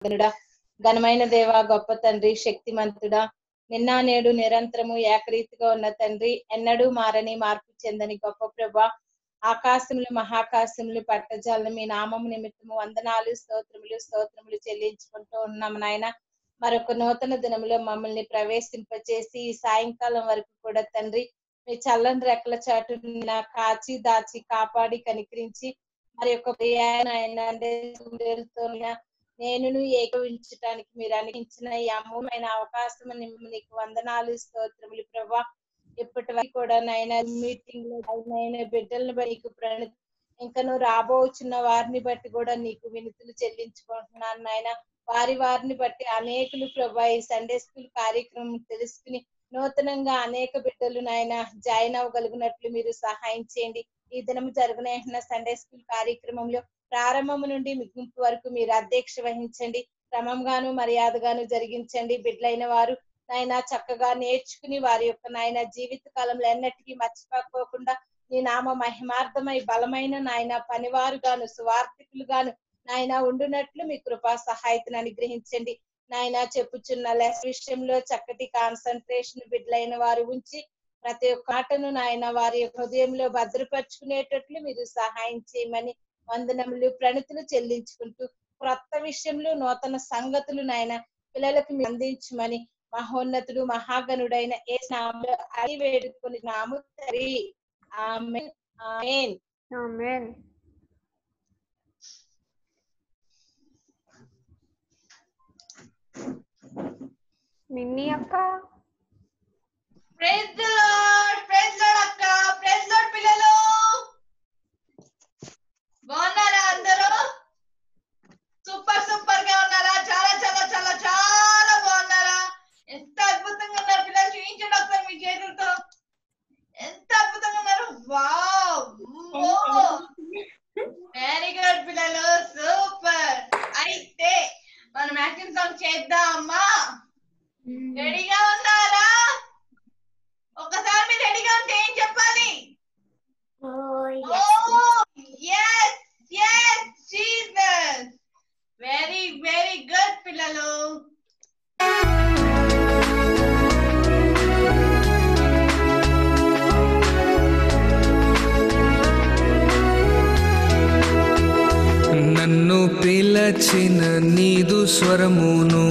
మహాగణుడా, ఘనమైన దేవ, గొప్ప తండ్రి, శక్తిమంతుడా, నిన్న నేడు నిరంతరము ఏకరీతిగా ఉన్న తండ్రి, ఎన్నడూ మారని మార్పు చెందని గొప్ప ప్రభా, ఆకాశములు మహాకాశములు పట్టజాలను మీ నామము నిమిత్తము వందనాలు స్తోత్రములు చెల్లించుకుంటూ ఉన్నాము నాయన. మరొక నూతన దినములో మమ్మల్ని ప్రవేశింపచేసి ఈ సాయంకాలం వరకు కూడా తండ్రి మీ చల్లని రెక్కల చాటు కాచి దాచి కాపాడి కనికరించి మరి యొక్క నేను ఏకవించడానికి మీరు అనుగించిన ఈ అమూలమైన అవకాశం నీకు వందనాలు స్తోత్రములు ప్రభా. ఇప్పటి వరకు కూడా నాయన మీటింగ్ లో బిడ్డలను బట్టి నీకు ఇంకను రాబోచున్న వారిని బట్టి కూడా నీకు వినతులు చెల్లించుకుంటున్నాను నాయన. వారిని బట్టి అనేకులు ప్రభా ఈ సండే స్కూల్ కార్యక్రమం తెలుసుకుని నూతనంగా అనేక బిడ్డలు నాయన జాయిన్ అవ్వగలిగినట్లు మీరు సహాయం చేయండి. ఈ దినం జరుగున సండే స్కూల్ కార్యక్రమంలో ప్రారంభం నుండి ముగింపు వరకు మీరు అధ్యక్ష వహించండి. క్రమంగాను మర్యాదగాను జరిగించండి. బిడ్డలైన వారు నాయన చక్కగా నేర్చుకుని వారి యొక్క నాయన జీవిత కాలంలో ఎన్నటికీ మర్చిపోకుండా నీ నామ మహిమార్థమై బలమైన నాయన పనివారుగాను సువార్థికులుగాను నాయన ఉండునట్లు మీ కృపా సహాయతను అనుగ్రహించండి. నాయన చెప్పుచున్న లెస్ విషయంలో చక్కటి కాన్సన్ట్రేషన్ బిడ్డలైన వారు ఉంచి ప్రతి ఒక్క మాటను నాయన వారి హృదయంలో భద్రపరుచుకునేటట్లు మీరు సహాయం చేయమని వందనములు ప్రణతులు చెల్లించుకుంటూ క్రొత్త విషయంలో నూతన సంగతులు నాయన పిల్లలకు అందించమని మహోన్నతుడు మహాగణుడైన యేసు నామములో అడిగి వేడుకొని నాము తండ్రి. Amen amen amen. మిన్నీ అక్క, ప్రైజ్ ది లార్డ్ అక్క, ప్రైజ్ లార్డ్ పిల్లలు. బాగున్నారా అందరూ? సూపర్ గా ఉన్నారా? చాలా బాగున్నారా? ఎంత అద్భుతంగా ఉన్నారు పిల్లలు, చూపించండి ఒకసారి మీ చేతులతో. ఎంత అద్భుతంగా ఉన్నారు! వావ్, వెరీ గుడ్ పిల్లలు, సూపర్. అయితే మనం యాక్షన్ సాంగ్ చేద్దామా? రెడీగా ఉన్నారా? ఒకసారి మీరు రెడీగా ఉంటే ఏం చెప్పాలి? జీసస్. వెరీ గుడ్ పిల్లలు. నన్ను పిలచిన నీదు స్వరమును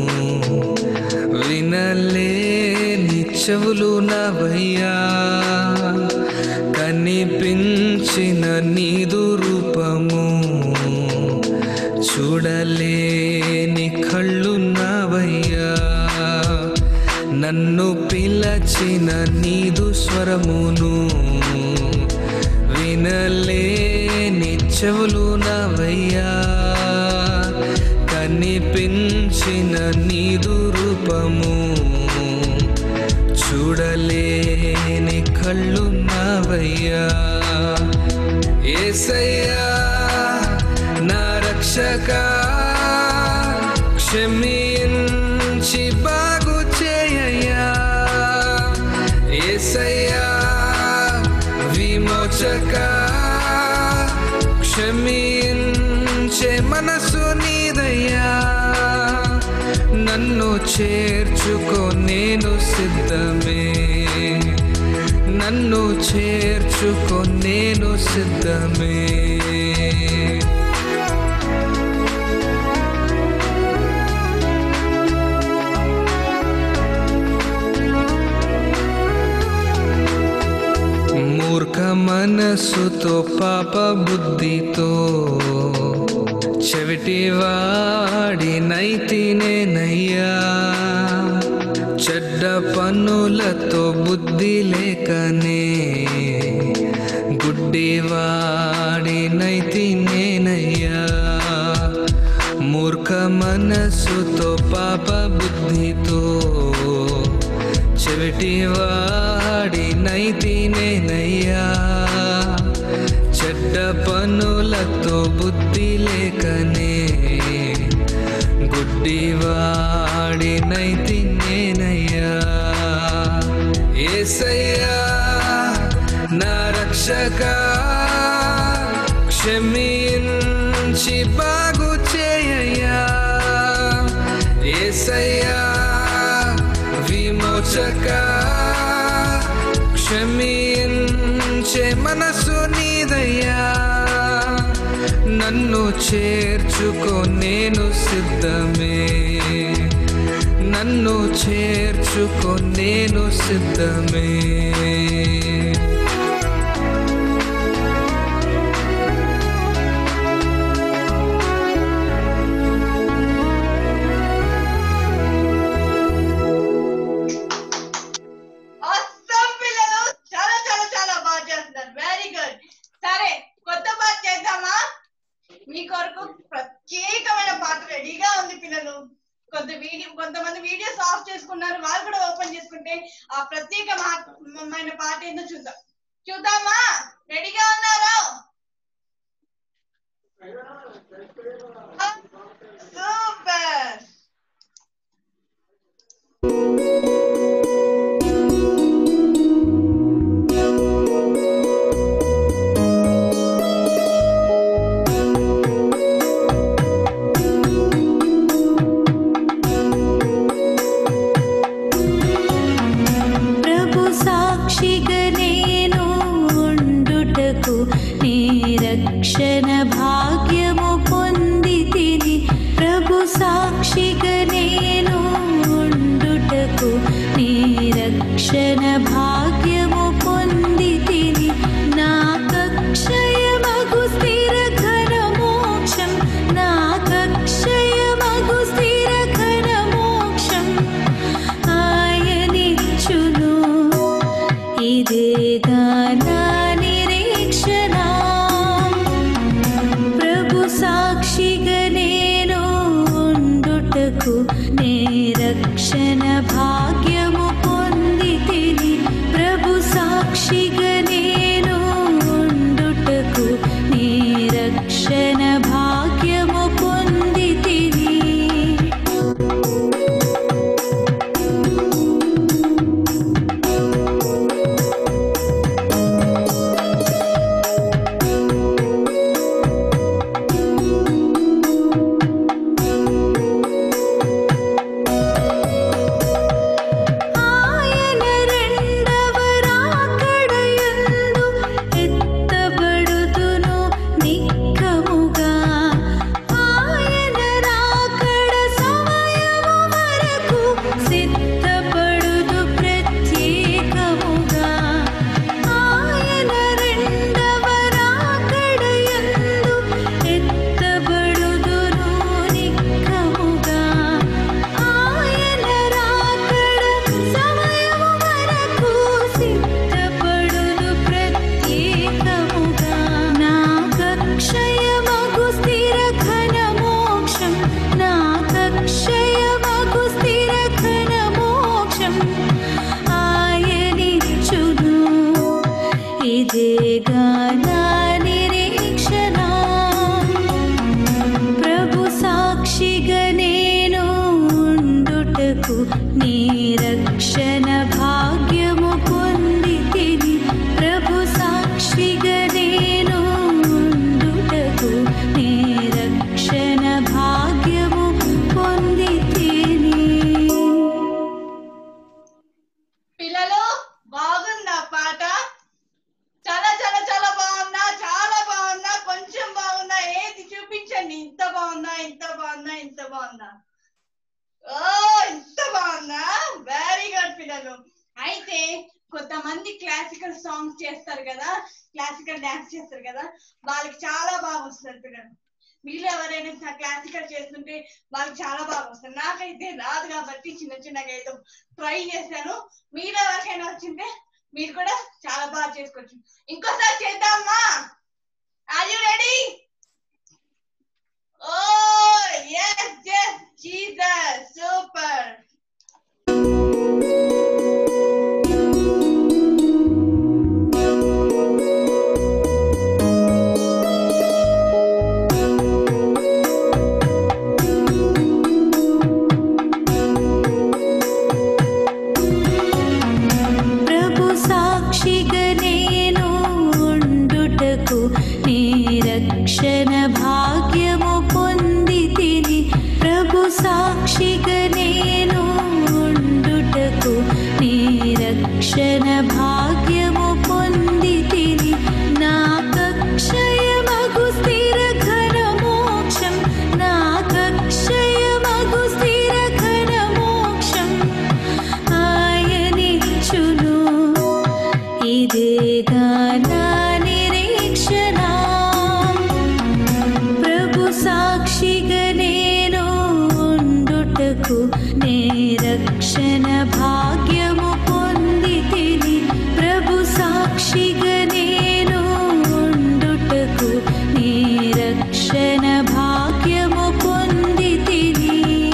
వినలేని చెవులు నవయ్యా, కనిపించిన నీదు రూపము చూడలేని కళ్ళు నవయ్యా. నన్ను పిలచిన నీదు స్వరమును వినలేని చెవులు నవయ్యా, కనిపించిన నీదు రూపము చూడలేని కళ్ళు నవయ్యా. యేసయ్యా నా రక్షక, క్షమించి బాగు చేయయ్యా. యేసయ్యా విమోచక, క్షమించే మనసు నీదయ్యా. నన్ను చేర్చుకో నేను సిద్ధమే, నన్ను చేర్చుకో నేను సిద్ధమే. మూర్ఖ మనసుతో పాప బుద్ధితో చెవిటివాడి నైతినేనయ్యా. చెడ్డ పనులతో బుద్ధి లేకనే గుడ్డివాడి నైతినేనయ్యా. మూర్ఖ మనసుతో పాప బుద్ధితో చెవిటివాడి నైతినేనయ్యా. చెడ్డ పనులతో బుద్ధి లేకనే గుడ్డివాడి నైతినేనయ్యా. యేసయ్యా నా రక్షక, క్షమించి బాగు చేయయ్యా. యేసయ్యా విమోచక క్షమించే మనసు నీదయ్యా నన్ను చేర్చుకో నేను సిద్ధమే నన్ను చేర్చుకో నేను సిద్ధమే Awesome పిల్లలు, చాలా చాలా చాలా బాగా చేస్తున్నారు. Very good. సరే, కొత్త పాట చేద్దామా? మీ కొరకు ప్రత్యేకమైన పాట రెడీగా ఉంది పిల్లలు. కొంతమంది వీడియోస్ ఆఫ్ చేసుకున్నారు, వాళ్ళు కూడా ఓపెన్ చేసుకుంటే ఆ ప్రత్యేకమైన పాట ఏందో చూద్దామా? రెడీగా ఉన్నారా? సూపర్. రక్షణ భాగ్యము పొందితిని ప్రభు సాక్షిగా నేను ఉండుటకు నీ రక్షణ భాగ్యము పొందితిని నాకక్షయమగు స్థిర ఘన మోక్షం నాకక్షయమగు స్థిర ఘన మోక్షం ఆయనిచ్చును ఇదేగా నా నిరీక్షణ సాక్షిగా నేను ఉండుటకు నే రక్షణ భాగ్యము పొందితిని ప్రభు సాక్షిగా నేను ఉండుటకు నే రక్షణ భాగ్యము పొందితిని నీ రక్షణ భాగ్యము పొందితిని ప్రభు సాక్షిగా నేను ఉండుటకు నీ రక్షణ భాగ్యము పొందితిని. పిల్లలు బాగుందా పాట? చాలా చాలా చాలా బాగుందా? చాలా బాగుందా? కొంచెం బాగుందా? ఏది చూపించండి. ఇంత బాగుందా? ఇంత బాగుందా? ఇంత బాగుందా? ఓ, ఇంత బాగుందా? వెరీ గుడ్ పిల్లలు. అయితే కొంతమంది క్లాసికల్ సాంగ్స్ చేస్తారు కదా, క్లాసికల్ డాన్స్ చేస్తారు కదా, వాళ్ళకి చాలా బాగా వస్తారు పిల్లలు. మీరు ఎవరైనా క్లాసికల్ చేస్తుంటే వాళ్ళకి చాలా బాగా వస్తారు. నాకైతే రాదు కాబట్టి చిన్న చిన్నగా ఏదో ట్రై చేశాను. మీరు ఎవరికైనా వచ్చింటే మీరు కూడా చాలా బాగా చేసుకోవచ్చు. ఇంకోసారి చేద్దామా? Are you ready? Oh, yes, yes, Jesus, super. ప్రభు సాక్షిగా నేను ఉండుటకు నీ రక్షణ భాగ్యము పొందితిని ప్రభు సాక్షిగా నేను ఉండుటకు నీ రక్షణ భాగ్యము పొందితిని నాకక్షయమగు స్థిర ఘన మోక్షం నాకక్షయమగు స్థిర ఘన మోక్షం ఆయనిచ్చును ఇదేగా నా నిరీక్షణ ప్రభు సాక్షిగా నేను ఉండుటకు నే రక్షణ భాగ్యము పొందితిని ప్రభు సాక్షిగా నేను ఉండుటకు నీ రక్షణ భాగ్యము పొందితిని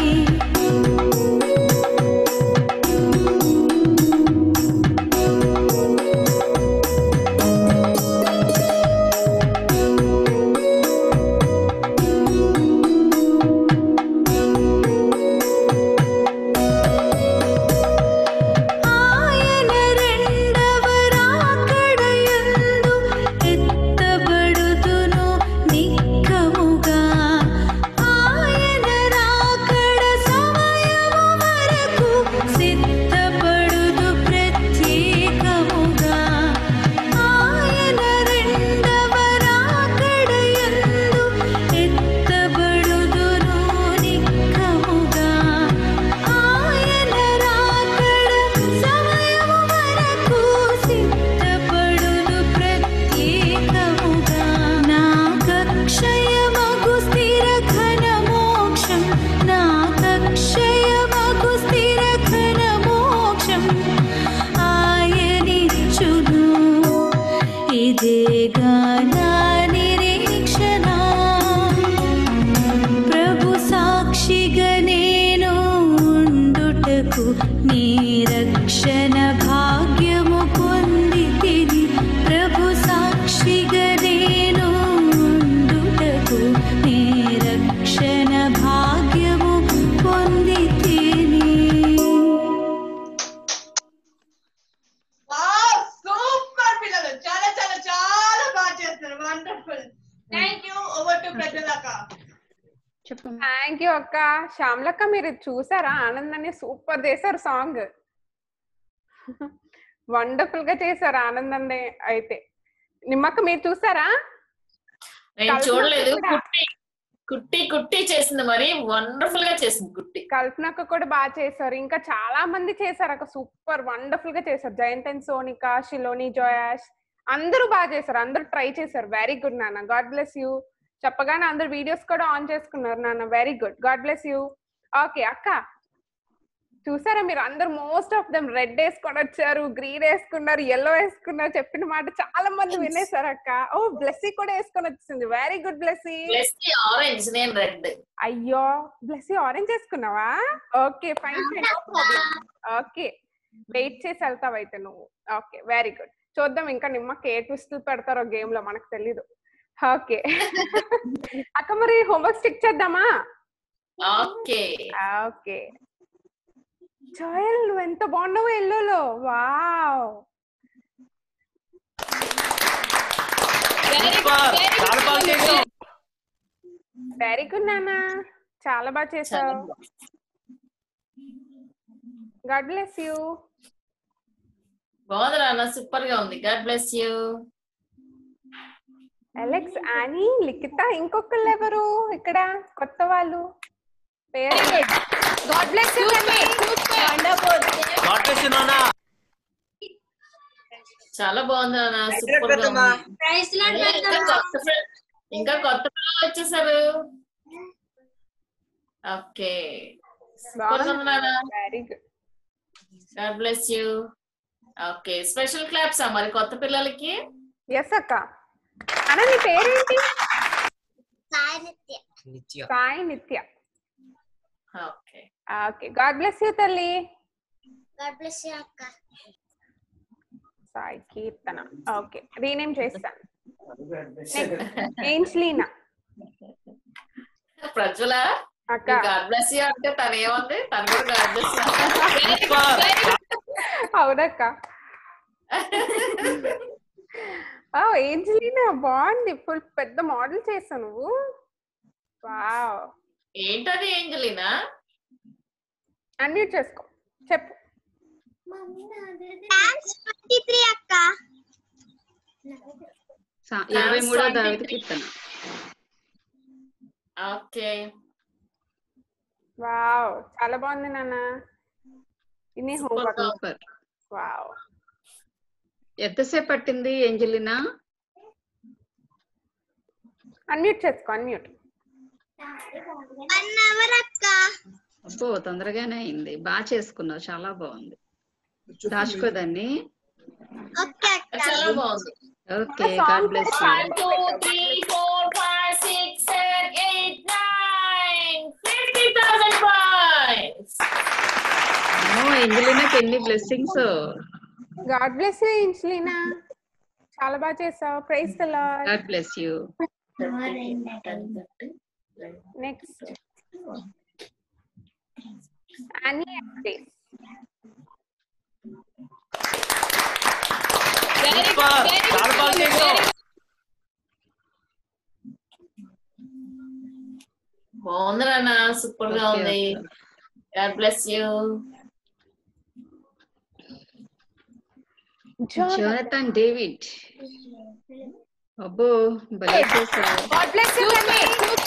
ఆయన రెండవ రాకడయందు ఎత్తబడుదును నిక్కముగా ఆయన రాకడ సమయము వరకు సిద్ధపడుదు ప్రత్యేకముగా ఆయన రెండవ రాకడయందు ఎత్తబడుదును నిక్కముగా ఆయన రాకడ సమయము వరకు సిద్ధపడుదు ప్రత్యేకముగా నాకక్షయమగు స్థిర ఘన మోక్షం నాకక్షయమగు స్థిర ఘన మోక్షం ఆయనిచ్చును ఇదేగా నా నిరీక్షణ ప్రభు సాక్షిగా నేను ఉండుటకు నీ రక్షణ భాగ్యము పొందితిని ప్రభు సాక్షిగా నేను ఉండుటకు నీ రక్షణ భాగ్యము పొందితిని సూపర్ పిల్లలు చాలా చాలా చాలా బాగా చేస్తారు wonderful thank you over to ప్రజలక థ్యాంక్ యూ అక్క. శ్యామలక్క మీరు ఇది చూసారా? ఆనందాన్ని సూపర్ చేశారు సాంగ్. వండర్ఫుల్ గా చేశారు ఆనందాన్ని. అయితే నిమ్మక్క మీరు చూసారా? నేను చూడలేదు. కుట్టి చేసింది, మరి వండర్ఫుల్ గా చేసింది కుట్టి. కల్పనక్క కూడా బాగా చేశారు. ఇంకా చాలా మంది చేశారు అక్క, సూపర్ వండర్ఫుల్ గా చేశారు. Jayant and Sonika, Shiloni, Joash అందరూ బాగా చేశారు. అందరూ ట్రై చేశారు. వెరీ గుడ్ నాన్న, గాడ్ బ్లెస్ యూ. చెప్పగానే అందరు వీడియోస్ కూడా ఆన్ చేసుకున్నారు నాన్న. Very good, God bless you. Okay అక్క, చూసారా మీరు అందరు? మోస్ట్ ఆఫ్ దెమ్ రెడ్ వేసుకొని వచ్చారు, గ్రీన్ వేసుకున్నారు, ఎల్లో వేసుకున్నారు. చెప్పిన మాట చాలా మంది వినేశారు అక్క. ఓ బ్లెస్సీ కూడా వేసుకొని వచ్చింది. Very good Blessy. ఆరెంజ్, నేను రెడ్. అయ్యో బ్లెస్సీ ఆరెంజ్ వేసుకున్నావా? Okay fine fine. Okay wait చేసి వెళ్తావు అయితే నువ్వు. Okay very good. చూద్దాం ఇంకా నిమ్మకి ఏ ట్విస్టులు పెడతారో గేమ్ లో, మనకు తెలీదు. ఓకే అక్క, మరి హోంవర్క్ స్టిక్ చేద్దామా? Okay okay. జోయల్ నువ్వు ఎంత బాగున్నావు ఎల్లోలో. వావ్, వెరీ గుడ్ నాన్న, చాలా బాగా చేసావు. God bless you. బాగుంది నాన్న, సూపర్ గా ఉంది. God bless you. Alex, Annie, Likhita, ఇంకొకళ్ళు ఎవరు ఇక్కడ కొత్త వాళ్ళు? Very good, God bless you. చాలా బాగుంది నాన్న, సూపర్ గా ఉంది. ఇంకా కొత్త పిల్లలు వచ్చేసారు. ఓకే సూపర్ గా ఉంది నాన్న. Very good, God bless you. Okay, special claps మరి కొత్త పిల్లలకి. ఎస్ అక్క. అన్న నీ పేరేంటి? Sai Nitya. Okay okay, God bless you తల్లి. గాడ్ బ్లెస్ యూ అక్క. సాయి కీర్తన. ఓకే, రీనేమ్ చేస్తాను. ఏంజ్లీనా. ప్రజ్వల అక్క గాడ్ బ్లెస్ యూ అంటే తను ఏముంది? తను కూడా గాడ్ బ్లెస్ యూ. అవునక్క. ఏంజలీనా బాగుంది, ఫుల్ పెద్ద మోడల్ చేసావు నువ్వు. వావ్, ఏంటది ఏంజలీనా? అన్మ్యూట్ చేసుకో, చెప్పు. డాన్స్ 23 అక్క. 23వ దావీదు కీర్తన. ఓకే, వావ్, చాలా బాగుంది నాన్న. ఇన్ని హోంవర్క్. సూపర్. వావ్. ఎంతసేపు పట్టింది ఏంజలినా? అన్మ్యూట్ చేసుకో, అన్మ్యూట్. 1 అవర్ అక్క. అబ్బో తొందరగానే అయింది. బాగా చేసుకున్నావు, చాలా బాగుంది. దాచుకోదాన్ని. ఓకే అక్క. చాలా బాగుంది. Okay, God bless you. 1 2 3 4 5 6 7 8 9 50,000 points. ఏంజలినాకి ఎన్ని blessings. God bless you Angelina, చాలా బాగా చేసావు. Praise the Lord. God bless you. Next అని ప్లీజ్. బాగుంది నాన్న, సూపర్ గా ఉంది. God bless you. Jonathan David. అబ్బో భలే చేసావు. గాడ్ బ్లెస్ యూ తల్లి.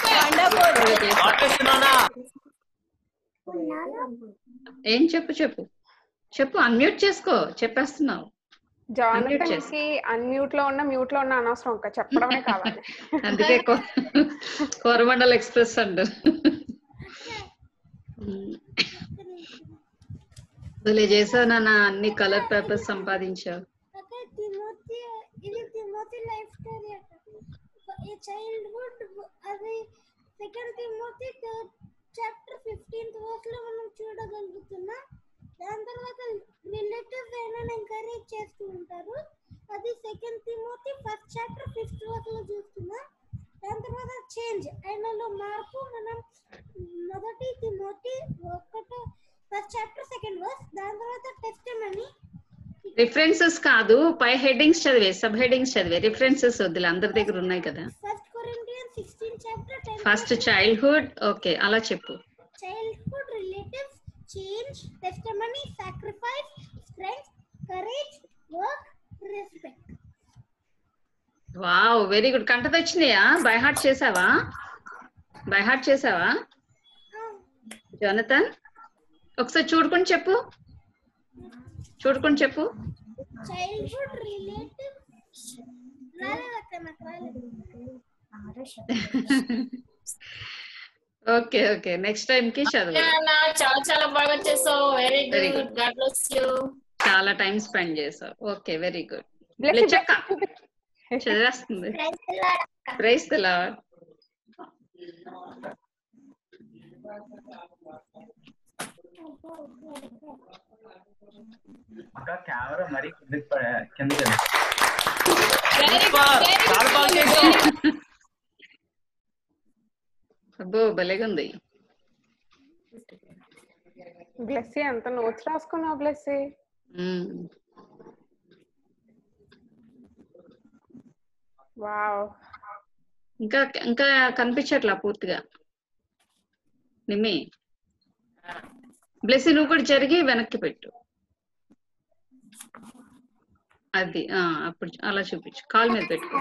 ఏం చెప్పు అన్మ్యూట్ చేసుకో, చెప్పేస్తున్నావు. జానథన్ కి అన్మ్యూట్ లో ఉన్న మ్యూట్ లో ఉన్న అనవసరం, ఒక చెప్పడమే కావాలి. అందుకే కోరమండల్ ఎక్స్ప్రెస్ అంటారు. భలే చేసావు నాన్న, అన్ని కలర్ పేపర్స్ సంపాదించావు. తిమోతి లైఫ్ స్టోరీ ఈ చైల్డ్హుడ్ అది second Timothy chapter 15th verse లో మనం చూడగలుగుతున్నాం. దాని తర్వాత రిలేటివ్స్ అయినా ఎంకరేజ్ చేస్తూ ఉంటారు. అది second Timothy first chapter 5th verse లో చూస్తున్నాం. దాని తర్వాత చేంజ్ ఆయనలో మార్పు మనం మొదటి Timothy 1 first chapter 2nd verse. దాని తర్వాత టెస్టిమనీ. రిఫరెన్సెస్ కాదు, పై హెడ్డింగ్స్ చదివే, సబ్ హెడ్డింగ్స్ చదివే, రిఫరెన్సెస్ వద్దులే, అందరి దగ్గర ఉన్నాయి కదా. First Corinthians 16 chapter 10 first childhood. Okay, అలా చెప్పు. Childhood, relatives, change, testimony, sacrifice, strength, courage, work, respect. Wow, very good. కంట తెచ్చినాయా? బై హార్ట్ చేసావా జోనథన్? ఒకసారి చూడుకొని చెప్పు. Childhood, relative okay, next time కి చదువు. చాలా బాగా చేసావు. Very good. God bless you. చాలా టైం స్పెండ్ చేసావు. Okay, very good. చదివేస్తుంది. Praise the Lord. Camera మరి కిందకి అబ్బో భలేగా ఉంది. బ్లెస్సీ అంత నోట్స్ రాసుకున్నావు బ్లెస్సీ. వావ్, ఇంకా కనిపించట్లా పూర్తిగా. నిమ్మి బ్లెస్సీ నువ్వు కూడా జరిగి వెనక్కి పెట్టు. అది అప్పుడు అలా చూపించు, కాల్ మీద పెట్టుకో.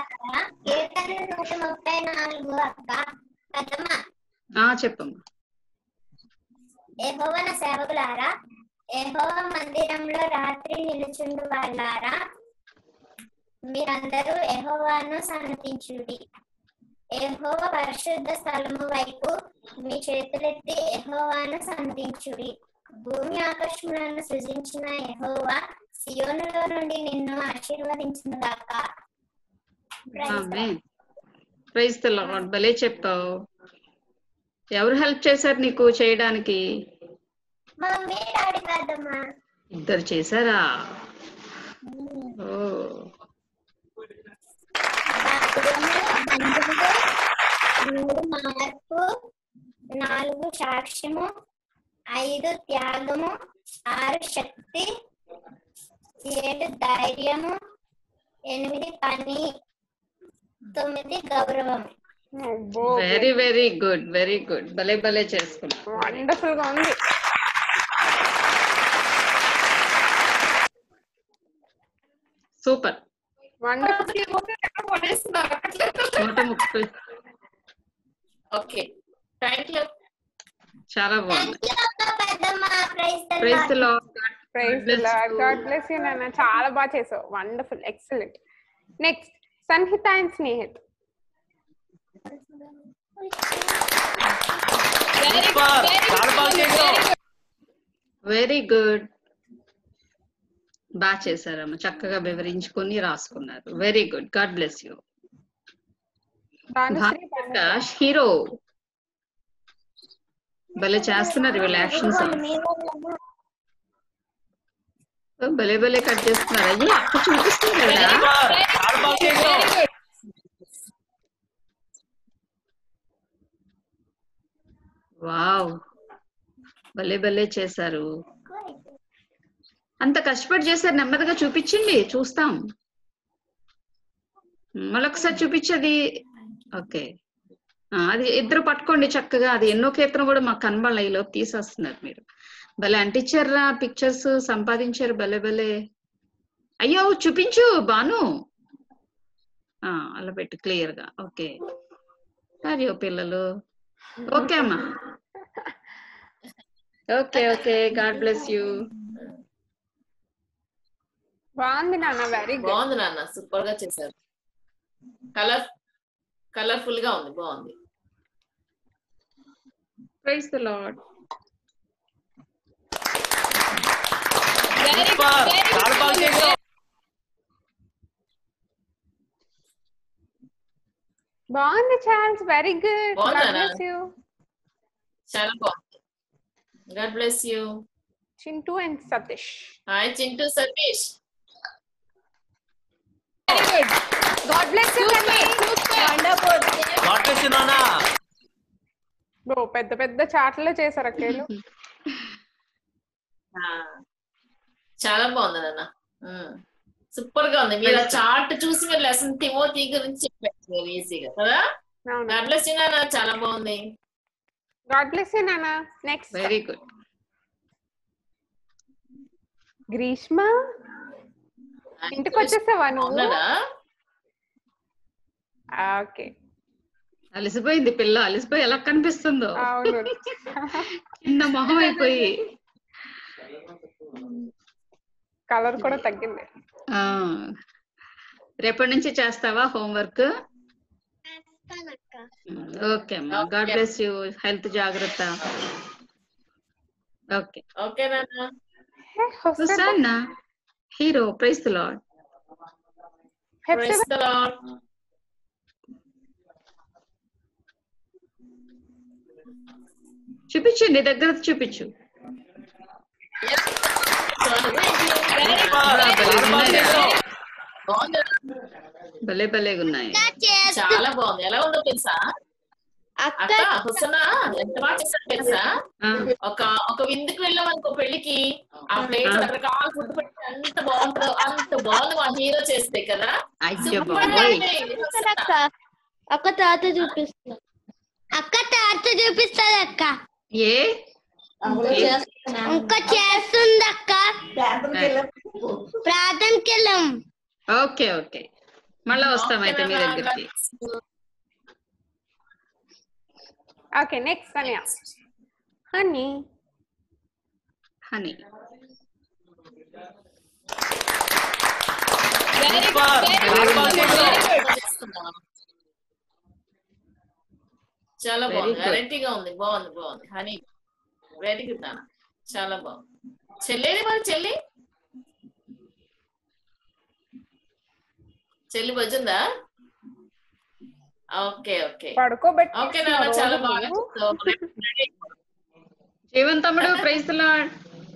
చెప్పమ్మా. యెహోవా సేవకులారా, యెహోవా మందిరంలో రాత్రి నిలుచుండు వాళ్ళారా, మీరందరూ యెహోవాను సన్నతించుడి. యెహోవా పరిశుద్ధ స్థలము వైపు మీ చేతులెత్తి యెహోవాను సన్నతించుడి. భూమి ఆకాశములను సృజించిన యెహోవా సియోనులో నుండి నిన్ను ఆశీర్వదించునుగాక. Praise the Lord. భలే చెప్పావు. ఎవరు హెల్ప్ చేశారు నీకు చేయడానికి? మమ్మీ డాడీ కాదమ్మా. ఇద్దరు చేశారా? ఓ 3 మార్పు, 4 సాక్ష్యము, 5 త్యాగము, 6 శక్తి, 7 ధైర్యము, 8 పని, 9 గౌరవం. Very good. భలే చేసుకున్నా. వండర్ఫుల్ గా ఉంది. సూపర్. 130. Okay, thank you. చాలా బాగుంది. Praise the Lord. Praise the Lord. God bless you నాన్న, చాలా బాగా చేసావు. Wonderful, excellent. Next Sanhita and Snehith. Very good. బాగా చేశారమ్మ, చక్కగా వివరించుకొని రాసుకున్నారు. Very good, God bless you. Prakash hero, భలే చేస్తున్నారు వీళ్ళ యాక్షన్స్. భలే భలే కట్ చేస్తున్నారు. అయ్యో అక్క చూపిస్తుంది కదా. వావ్, భలే భలే చేశారు. అంత కష్టపడి చేశారు. నెమ్మదిగా చూపించండి, చూస్తాం. మళ్ళొకసారి చూపించది. ఓకే, అది ఇద్దరు పట్టుకోండి చక్కగా. అది ఎన్నో కీర్తన కూడా మాకు కనబడాలి, ఈలోపు తీసేస్తున్నారు మీరు. భలే అంటించారా పిక్చర్స్, సంపాదించారు. భలే భలే. అయ్యో చూపించు బాను. అలా పెట్టు క్లియర్ గా. ఓకే, అయ్యో పిల్లలు. ఓకే అమ్మా, okay okay, God bless you. బాగుంది నాన్న, వెరీ గుడ్. బాగుంది నాన్న, సూపర్ గా చేశారు. కలర్ఫుల్ గా ఉంది, బాగుంది. Praise the Lord. బాగుంది Charles, very good. God bless you. చాలా బాగుంది. God bless you. Chintu and Satish. Hi Chintu, Satish. Very good. God bless you. Bro పెద్ద పెద్ద చాట్లు చేశారు అక్కేలు. చాలా బాగుంది నాన్న, సూపర్ గా ఉంది. మీరు ఆ చార్ట్ చూసి మీరు లెసన్ తిమోతి గురించి చెప్పారు ఈజీగా కదా. గాడ్ బ్లెస్ యూ నాన్న, చాలా బాగుంది. గాడ్ బ్లెస్ యూ నాన్న. Next very good. గ్రీష్మ, ఇంటికి వచ్చేసావా నువ్వు? ఓకే, అలసిపోయింది పిల్ల. అలసిపోయి ఎలా కనిపిస్తుందో, చిన్న మొహం అయిపోయి. కలర్ కూడా తగ్గింది. రేపటి నుంచి చేస్తావా హోంవర్క్? ఓకే అమ్మా, గాడ్ బ్లెస్ యూ. హెల్త్ జాగ్రత్త. ఓకే ఓకే నాన్న. Susanna hero, praise the Lord. Praise the Lord. చూపించండి, దగ్గర చూపించు. భలే భలేగా ఉన్నాయి. చాలా బాగుంది. ఎలా ఉందో తెలుసా అక్క? హుసనా ఎంత బాగా చేశారు తెలుసా? ఒక విందుకు వెళ్ళాం అనుకో, పెళ్లికి, ఆ ప్లేట్ రకరకాల ఫుడ్ పెట్టి అంత బాగుంటుందో అంత బాగుంది మా హీరో చేస్తే కదా. అక్క తాత చూపిస్తా. అక్క తాత చూపిస్తుంది అక్క. ఏ ఇంకా చేస్తుంది అక్క. ప్రార్థనకి వెళ్ళాం. ఓకే ఓకే, మళ్ళా వస్తాం అయితే మీ దగ్గరికి. Okay, next Ania. Honey. Honey చాలా బాగుంది, వెరైటీగా ఉంది. బాగుంది బాగుంది. హనీ వెరీ గుడ్ నాన్న, చాలా బాగుంది. చెల్లేది మరి, చెల్లి వచ్చిందా? ఓకే ఓకే పడుకోబెట్టి. ఓకే నాన్న, చాలా బాగా. జీవన్ తమ్ముడు, praise the Lord.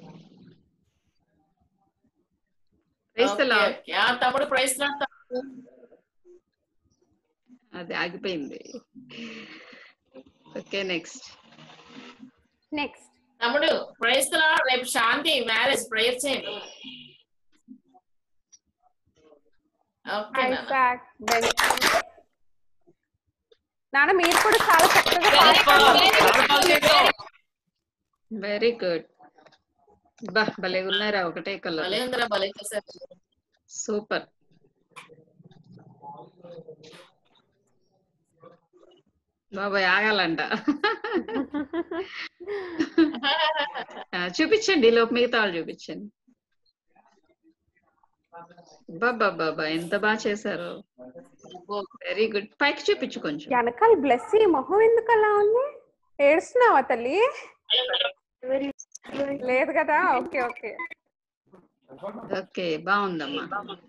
Praise the Lord. తమ్ముడు ప్రైజ్ ది లార్డ్. అది ఆగిపోయింది. ఓకే, నెక్స్ట్ తమ్ముడు ప్రైజ్ ది లార్డ్. రేపు శాంతి మ్యారేజ్, ప్రేయర్ చేయండి. ఓకే నాన్న, మీరు కూడా చాలా చక్కగా. Very good. భలే ఉన్నారా, ఒకటే కలర్. భలే ఉందిరా, భలే చేశారు. సూపర్. బాబాయ్ ఆగాలంట. చూపించండి లోపు మిగతా వాళ్ళు చూపించండి. బాబా ఎంత బాగా చేశారు. Very good. పైకి చూపించు కొంచెం. వెనకాల బ్లెస్సీ మొహం ఎందుకు అలా ఉంది? ఏడుస్తున్నావా తల్లి? లేదు కదా? ఓకే ఓకే ఓకే బాగుందమ్మా.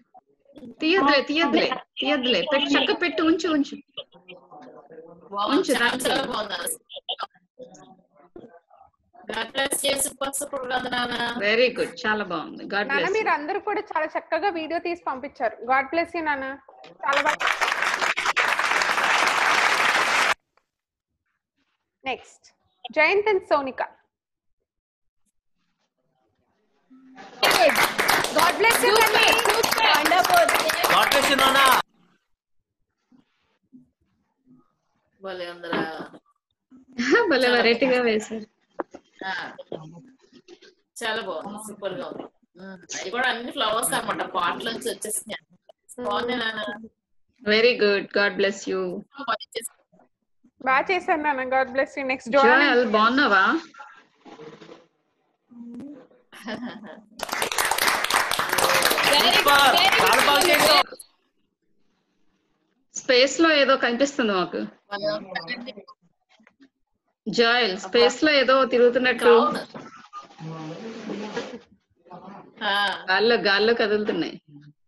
తీయద్దులే పెట్టి చక్క పెట్టి ఉంచు ఉంచు. Very good. చాలా బాగుంది. గాడ్ నాన్న బ్లెస్. మీరు అందరూ కూడా చాలా చక్కగా వీడియో తీసి పంపించారు. గాడ్ బ్లెస్ యూ నాన్న. చాలా బాగా. Next Jayant and Sonika. God bless you తల్లి. గాడ్ బ్లెస్ యూ నాన్న. భలే వెరైటీగా వేశారు. చాలా బాగుంది. సూపర్ గా ఉంది. అవి కూడా అన్ని ఫ్లవర్స్ అన్నమాట. పాట్ నుంచి వచ్చేసినాయి. బాగుంది నాన్న. Very good. God bless you. బాగా చేశారు నాన్న. God bless you. Next Joel బాగున్నావా? స్పేస్ లో ఏదో కనిపిస్తుంది మాకు. జాయల్ స్పేస్ లో ఏదో తిరుగుతున్నట్టు గాల్లో కదులుతున్నాయి.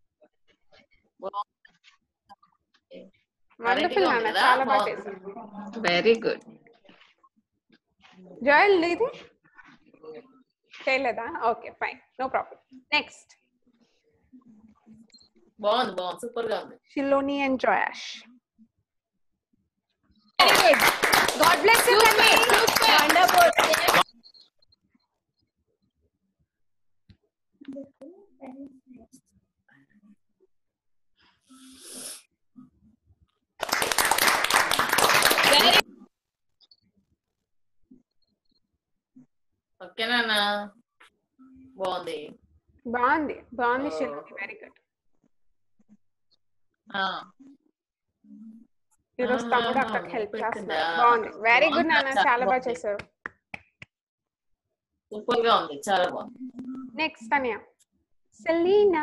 చాలా బాగా చేశారు. Very good. జాయల్ ఇది చేయలేదా? Okay fine, no problem. Next బాగుంది సూపర్ గా ఉంది. Shiloni and Joash. Very good. God bless you తల్లి. వండర్ఫుల్. ఓకేనా? బాగుంది షిలోని. Very good. ఈరోజు తమ్ముడు అక్కడికి హెల్ప్ చేస్తున్నారు. బాగుంది. వెరీ గుడ్ నాన్న. చాలా బాగా చేశారు. సూపర్ గా ఉంది. చాలా బాగుంది. Next Ania. Selina.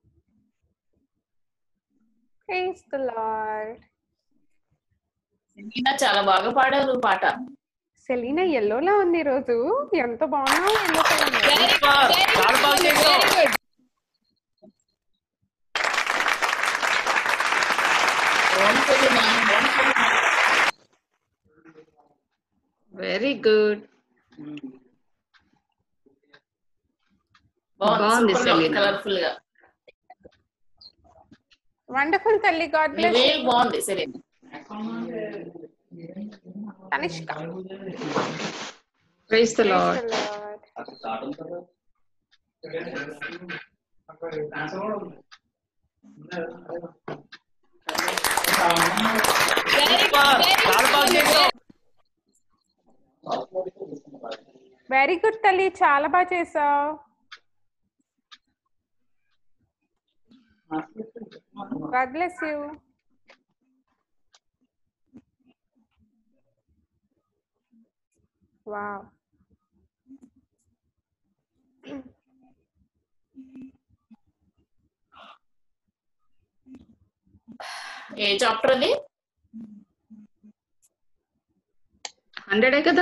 Praise the Lord. Selina చాలా బాగా పాడారు పాట. సెలీనా ఎల్లోలా ఉంది ఈ రోజు. ఎంత బాగున్నావు ఎల్లో కలర్. Very good. బాగుంది సెలీనా. కలర్ఫుల్ గా. వండర్ఫుల్ తల్లి. God bless you. బాగుంది Selina. Tanishka. Praise the Lord. Very good తల్లి. చాలా బాగా చేసావు. God bless you. వావ్. ఏ చాప్టర్ అది? 100 కదా?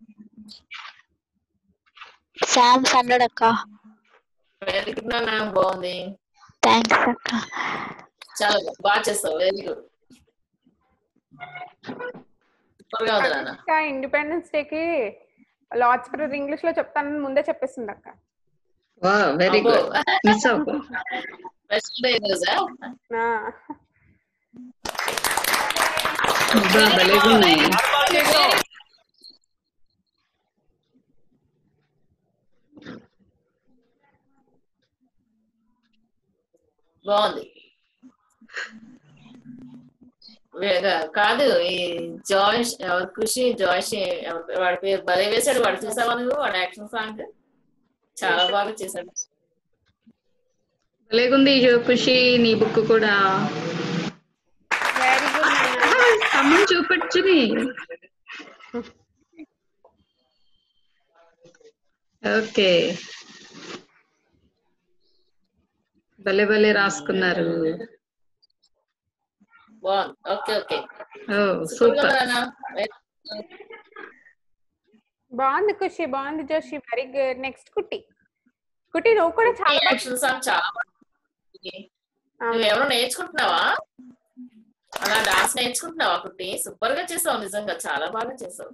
సామ్స్ 100 అక్క. వెరీ గుడ్ నాన్న. బాగుంది. థాంక్స్ అక్క. చాలా బాగా చేస్తావు. Very good. సూపర్ గా ఉంది నాన్న. ఇండిపెండెన్స్ డే కి లార్డ్స్ ప్రేయర్ ఇంగ్లీష్ లో చెప్తానని ముందే చెప్పేసింది అక్క. Wow very good. మిస్ అవ్వకు. ఫస్ట్ డే రోజా? భలేగున్నాయి. బాగుంది. కాదు ఈ జాయిష్ ఎవరు? ఖుషి జాయిష్ వాడి పేరు భలే వేశాడు. వాడు చూసావా నువ్వు? వాడు యాక్షన్ సాంగ్ చాలా బాగా చేశాడు. భలేగుంది ఖుషి. నీ బుక్ కూడా. Very good. తమ్ముడు చూపించుని. ఓకే, భలే భలే రాసుకున్నారు. Okay okay, oh super. బాగుంది ఖుషి, బాగుంది జోషి, వెరీ గుడ్. నెక్స్ట్ కుట్టి. కుట్టి నువ్వు కూడా చాలా నువ్వెవరో నేర్చుకుంటున్నావా? అలా డాన్స్ నేర్చుకుంటున్నావా కుట్టి? సూపర్ గా చేసావు, నిజంగా చాలా బాగా చేసావు.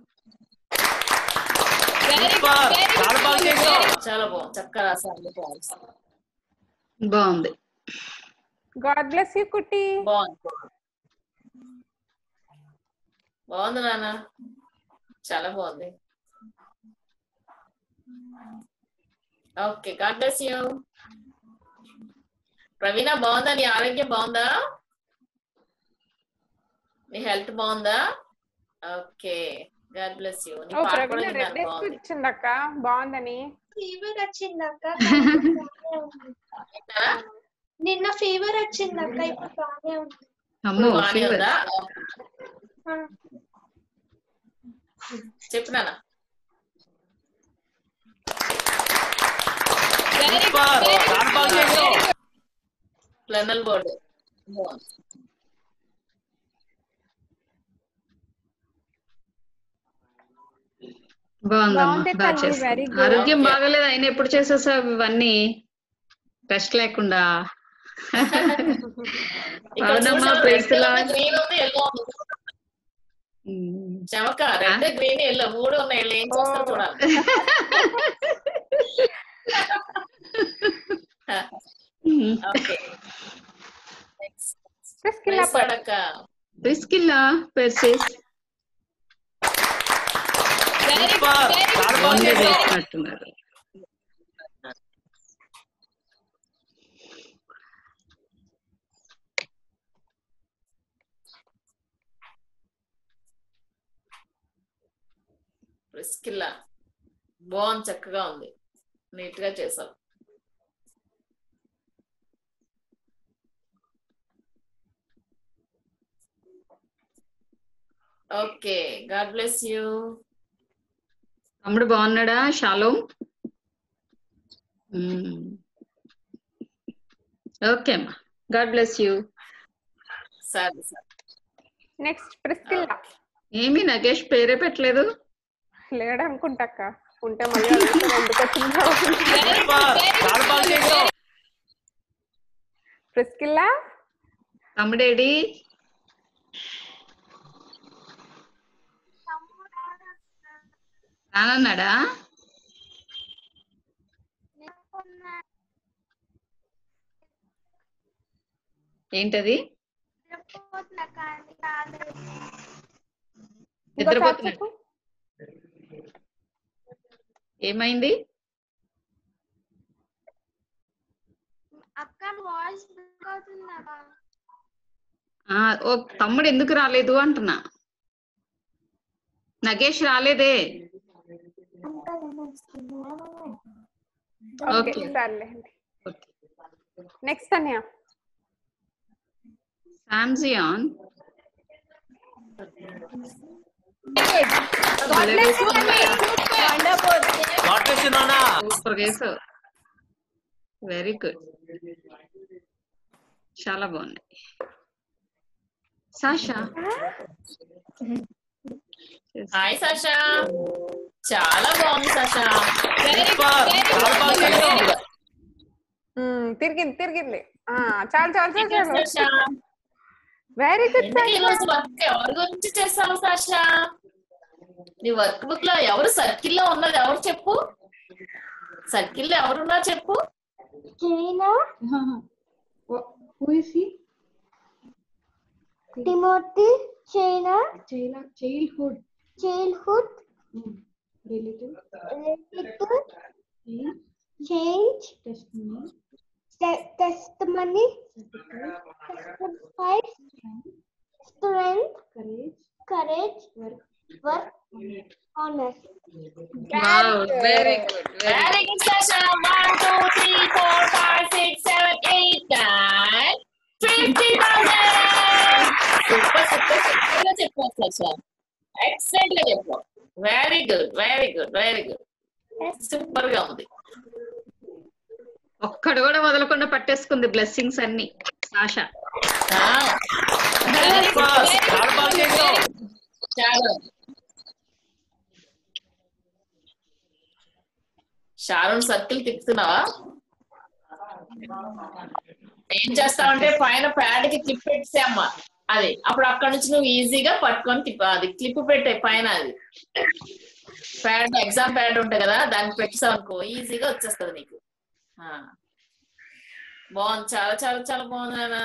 చాలా బాగుంది, చక్కగా రాసావు. బాగుంది. గాడ్ బ్లెస్ యూ కుట్టి. బాగుంది నాన్న, చాలా బాగుంది. Okay, God bless you. Praveena బాగుందా? నీ ఆరోగ్యం బాగుందా? నీ హెల్త్ బాగుందా? Okay, God bless you. నీ పాట కూడా విన్నాను, బాగుంది. వచ్చిందక్క, బాగుందని. ఫీవర్ వచ్చిందక్క, నిన్న ఫీవర్ వచ్చిందక్క, ఇప్పుడు బాగానే ఉంది. బాగానే ఉందా? చెప్పు నాన్న. ప్లెనల్ బోర్డు బాగుందమ్మా, బాగా చేస్తావు. ఆరోగ్యం బాగలేదు అయినా ఎప్పుడు చేసేసావు ఇవన్నీ టెస్ట్ లేకుండా? అవునమ్మా, ప్రైజ్లా. చమక రెడ్ గ్రీన్ ఎల్లో 3 ఉన్నాయి, ఏం చేస్తావు చూడాలి. ఓకే, ప్రిస్కిల్లా పెర్సిస్ వేసినట్టున్నారు. ప్రిస్కిల్లా బాగుంది, చక్కగా ఉంది, నీట్ గా చేసావు. Okay, God bless you. తమ్ముడు బాగున్నాడా? షాలోమ్. ఓకే అమ్మా, గాడ్ బ్లెస్ యూ. సరే సరే. Next Priscilla. ఏమి నగేష్ పేరే పెట్టలేదు? లేడు అనుకుంటాక్క, ఉంటే మళ్ళీ ఎందుకు వచ్చిందో. ప్రిస్కిల్లా తమ్ముడేడి? రానన్నాడా? ఏంటది? నిద్రపోతున్నాడు. ఏమైంది? ఓ తమ్ముడు ఎందుకు రాలేదు అంటున్నా. నగేష్ రాలేదే? ఓకే సర్లే. నెక్స్ట్ అన్నయ్య సామ్జియాన్. సూపర్ చేసావు, వెరీ గుడ్, చాలా బాగున్నాయి. సాషా. హాయ్ సాషా, చాలా బాగుంది సాషా. తిరిగింది తిరిగింది, చాలు చాలు చాలు. Very good. ఎవరి గురించి చేస్తావు సాషా? నీ వర్క్ బుక్ లో ఎవరు సర్కిల్ లో ఉన్నది ఎవరు చెప్పు? సర్కిల్ లో ఎవరున్నా చెప్పు. Timothy, China, childhood, relative, change, testimony, strength, courage, work, honor. Wow, very good, very good Sasha. 1 2 3 4 5 6 7 8 9 50,000. Super super super. గా చెప్పావు సార్, ఎక్సలెంట్ గా చెప్పావు. Very good, very good, very good, super గా ఉంది. ఒక్కడు కూడా వదలకుండా పట్టేసుకుంది బ్లెస్సింగ్స్ అన్ని ఆశ. Sharon circle తిప్పుతున్నావా? ఏం చేస్తావంటే పైన ప్యాడ్ కి క్లిప్ పెట్టేసామ్మా, అది అప్పుడు అక్కడ నుంచి నువ్వు ఈజీగా పట్టుకొని తిప్ప, అది క్లిప్ పెట్టే పైన, అది ప్యాడ్ ఎగ్జామ్ ప్యాడ్ ఉంటాయి కదా, దానికి పెట్టేసావు అనుకో ఈజీగా వచ్చేస్తుంది నీకు. బాగుంది, చాలా చాలా చాలా బాగుంది నాన్న.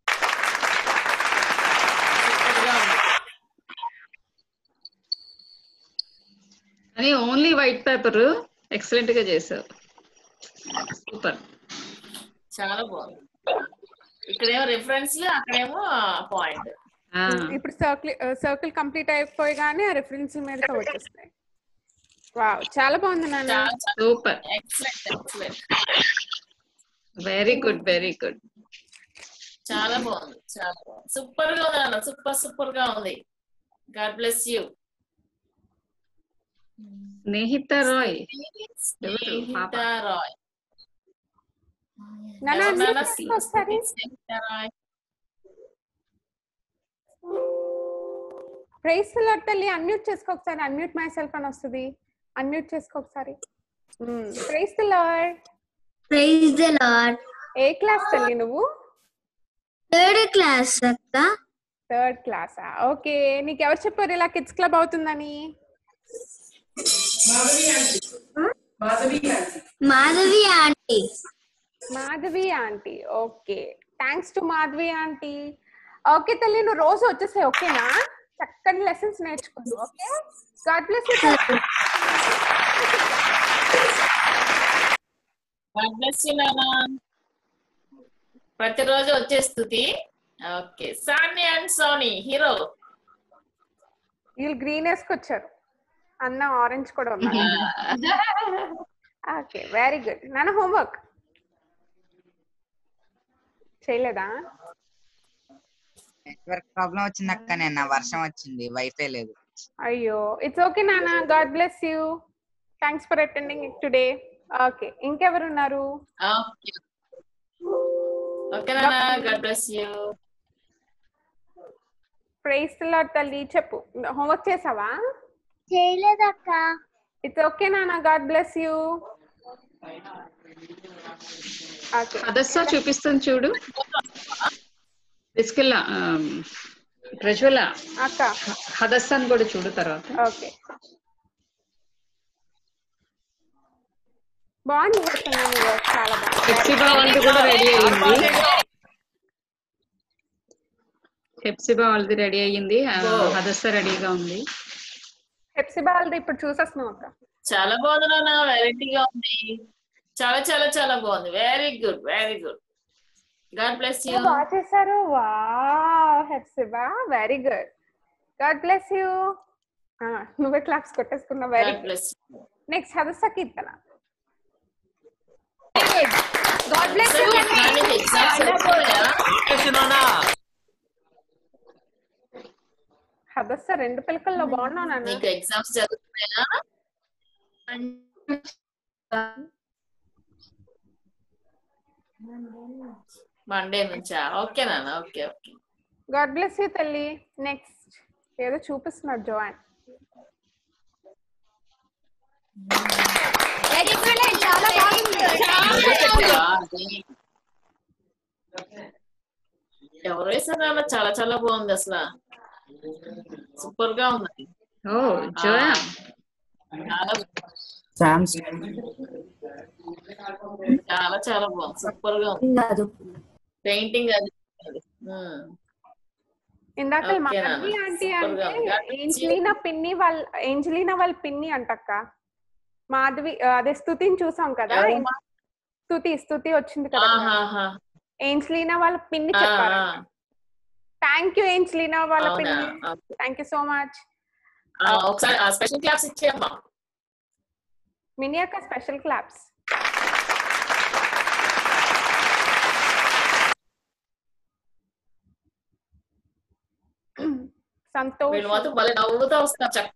అని ఓన్లీ వైట్ పేపర్ ఎక్సలెంట్ గా చేసావు, సూపర్, చాలా బాగుంది. ఇక్కడేమో రిఫరెన్స్, అక్కడేమో పాయింట్. ఇప్పుడు సర్కిల్ కంప్లీట్ అయిపోయిగానే ఆ రిఫరెన్స్ మీద వచ్చేస్తాయి. వావ్, చాలా బాగుంది నాన్న, super, excellent, excellent, very good, very good, చాలా బాగుంది, చాలా బాగుంది, సూపర్ గా ఉంది నాన్న, సూపర్ సూపర్ గా ఉంది. God bless you. Snehitha Roy, Snehitha Roy, praise the Lord తల్లి. అన్మ్యూట్ చేసుకో ఒకసారి, అన్మ్యూట్ మై సెల్ఫ్ అని వస్తుంది, అన్మ్యూట్ చేసుకో ఒకసారి. Praise the Lord. Praise the Lord. ఏ క్లాస్ తల్లి నువ్వు? థర్డ్ క్లాస్ అక్క. థర్డ్ క్లాసా? ఓకే, నీకు ఎవరు చెప్పారు ఇలా కిడ్స్ క్లబ్ అవుతుందని? Madhavi aunty. Madhavi aunty, okay, thanks to Madhavi aunty. Okay తల్లి, నువ్వు రోజు వచ్చేసాయి, ఓకేనా? చక్కని లెసన్స్ నేర్చుకుందు, okay? God bless you. God bless you నాన్న. ప్రతిరోజు వచ్చే స్తుతి. Okay, Sani and Soni hero. వీళ్ళు గ్రీన్ వేసుకొచ్చారు, అన్న ఆరెంజ్ కూడా ఉన్నారు. Okay, very good. నాన్న హోంవర్క్ చేయలేదా? నెట్వర్క్ ప్రాబ్లం వచ్చింది అక్క, నిన్న వర్షం వచ్చింది, వైఫై లేదు. అయ్యో, ఇట్స్ ఓకే నాన్న, God bless you, thanks for attending today. Okay, ఇంకెవరు ఉన్నారు? ఓకే నాన్న, God bless you. Praise the Lord తల్లి. చెప్పు, హోంవర్క్ చేసావా? చేయలేదక్క. ఇట్స్ ఓకే నాన్న, గాడ్ బ్లెస్ యూ. అదస్సా చూపిస్తుంది చూడు, తీసుకెళ్ళా ప్రజ్వల అక్క, హదస్సాన్ కూడా చూడు తర్వాత. ఓకే, బాగుంది, చాలా బాగుంది. హెప్సిబా వాళ్ళది కూడా రెడీ అయ్యింది, హెప్సిబా వాళ్ళది రెడీ అయ్యింది, హదస్సా రెడీగా ఉంది. హెప్సిబా వాళ్ళది ఇప్పుడు చూసేస్తున్నాం అక్క. చాలా బాగుంది నాన్న, వెరైటీగా ఉంది, చాలా చాలా చాలా బాగుంది. Very good, very good, God bless you. బాగా చేశారు, wow Hephzibah, very good, God bless you. నువ్వే క్లాప్స్ కొట్టేసుకున్నావు, very good. Next Hadassah Keerthana. God bless you. Hadassah రెండు పిలకల్లో బాగున్నావు నాన్న. నీకు ఎగ్జామ్స్ జరుగుతున్నాయా? మండే నుంచా? ఓకే నాన్న, okay okay, God bless you తల్లి. నెక్స్ట్ ఏదో చూపిస్తున్నాడు జోయాన్. చాలా బాగుంది. ఎవరు వేసారు? చాలా చాలా బాగుంది, అసలు సూపర్ గా ఉంది. ఓ జోయా, చాలా చాలా బాగుంది, సూపర్ గా ఉంది పెయింటింగ్. అది ఇందాక మాధవి ఆంటీ అంటే ఏంజలీనా వాళ్ళ పిన్ని అంటక్క. మాధవి అదే స్తుతిని చూసాం కదా, స్తుతి వచ్చింది కదా, ఏంజలీనా వాళ్ళ పిన్ని చెప్పారు. థ్యాంక్ యూ ఏంజలీనా వాళ్ళ పిన్ని, థ్యాంక్ యూ సో మచ్. ఒకసారి స్పెషల్ క్లాస్ ఇచ్చేయమ్మా మినీ అక్క, స్పెషల్ క్లాప్స్. సంతోష్ వీళ్ళు మాత్రం భలే నవ్వుతా వస్తారు చక్క.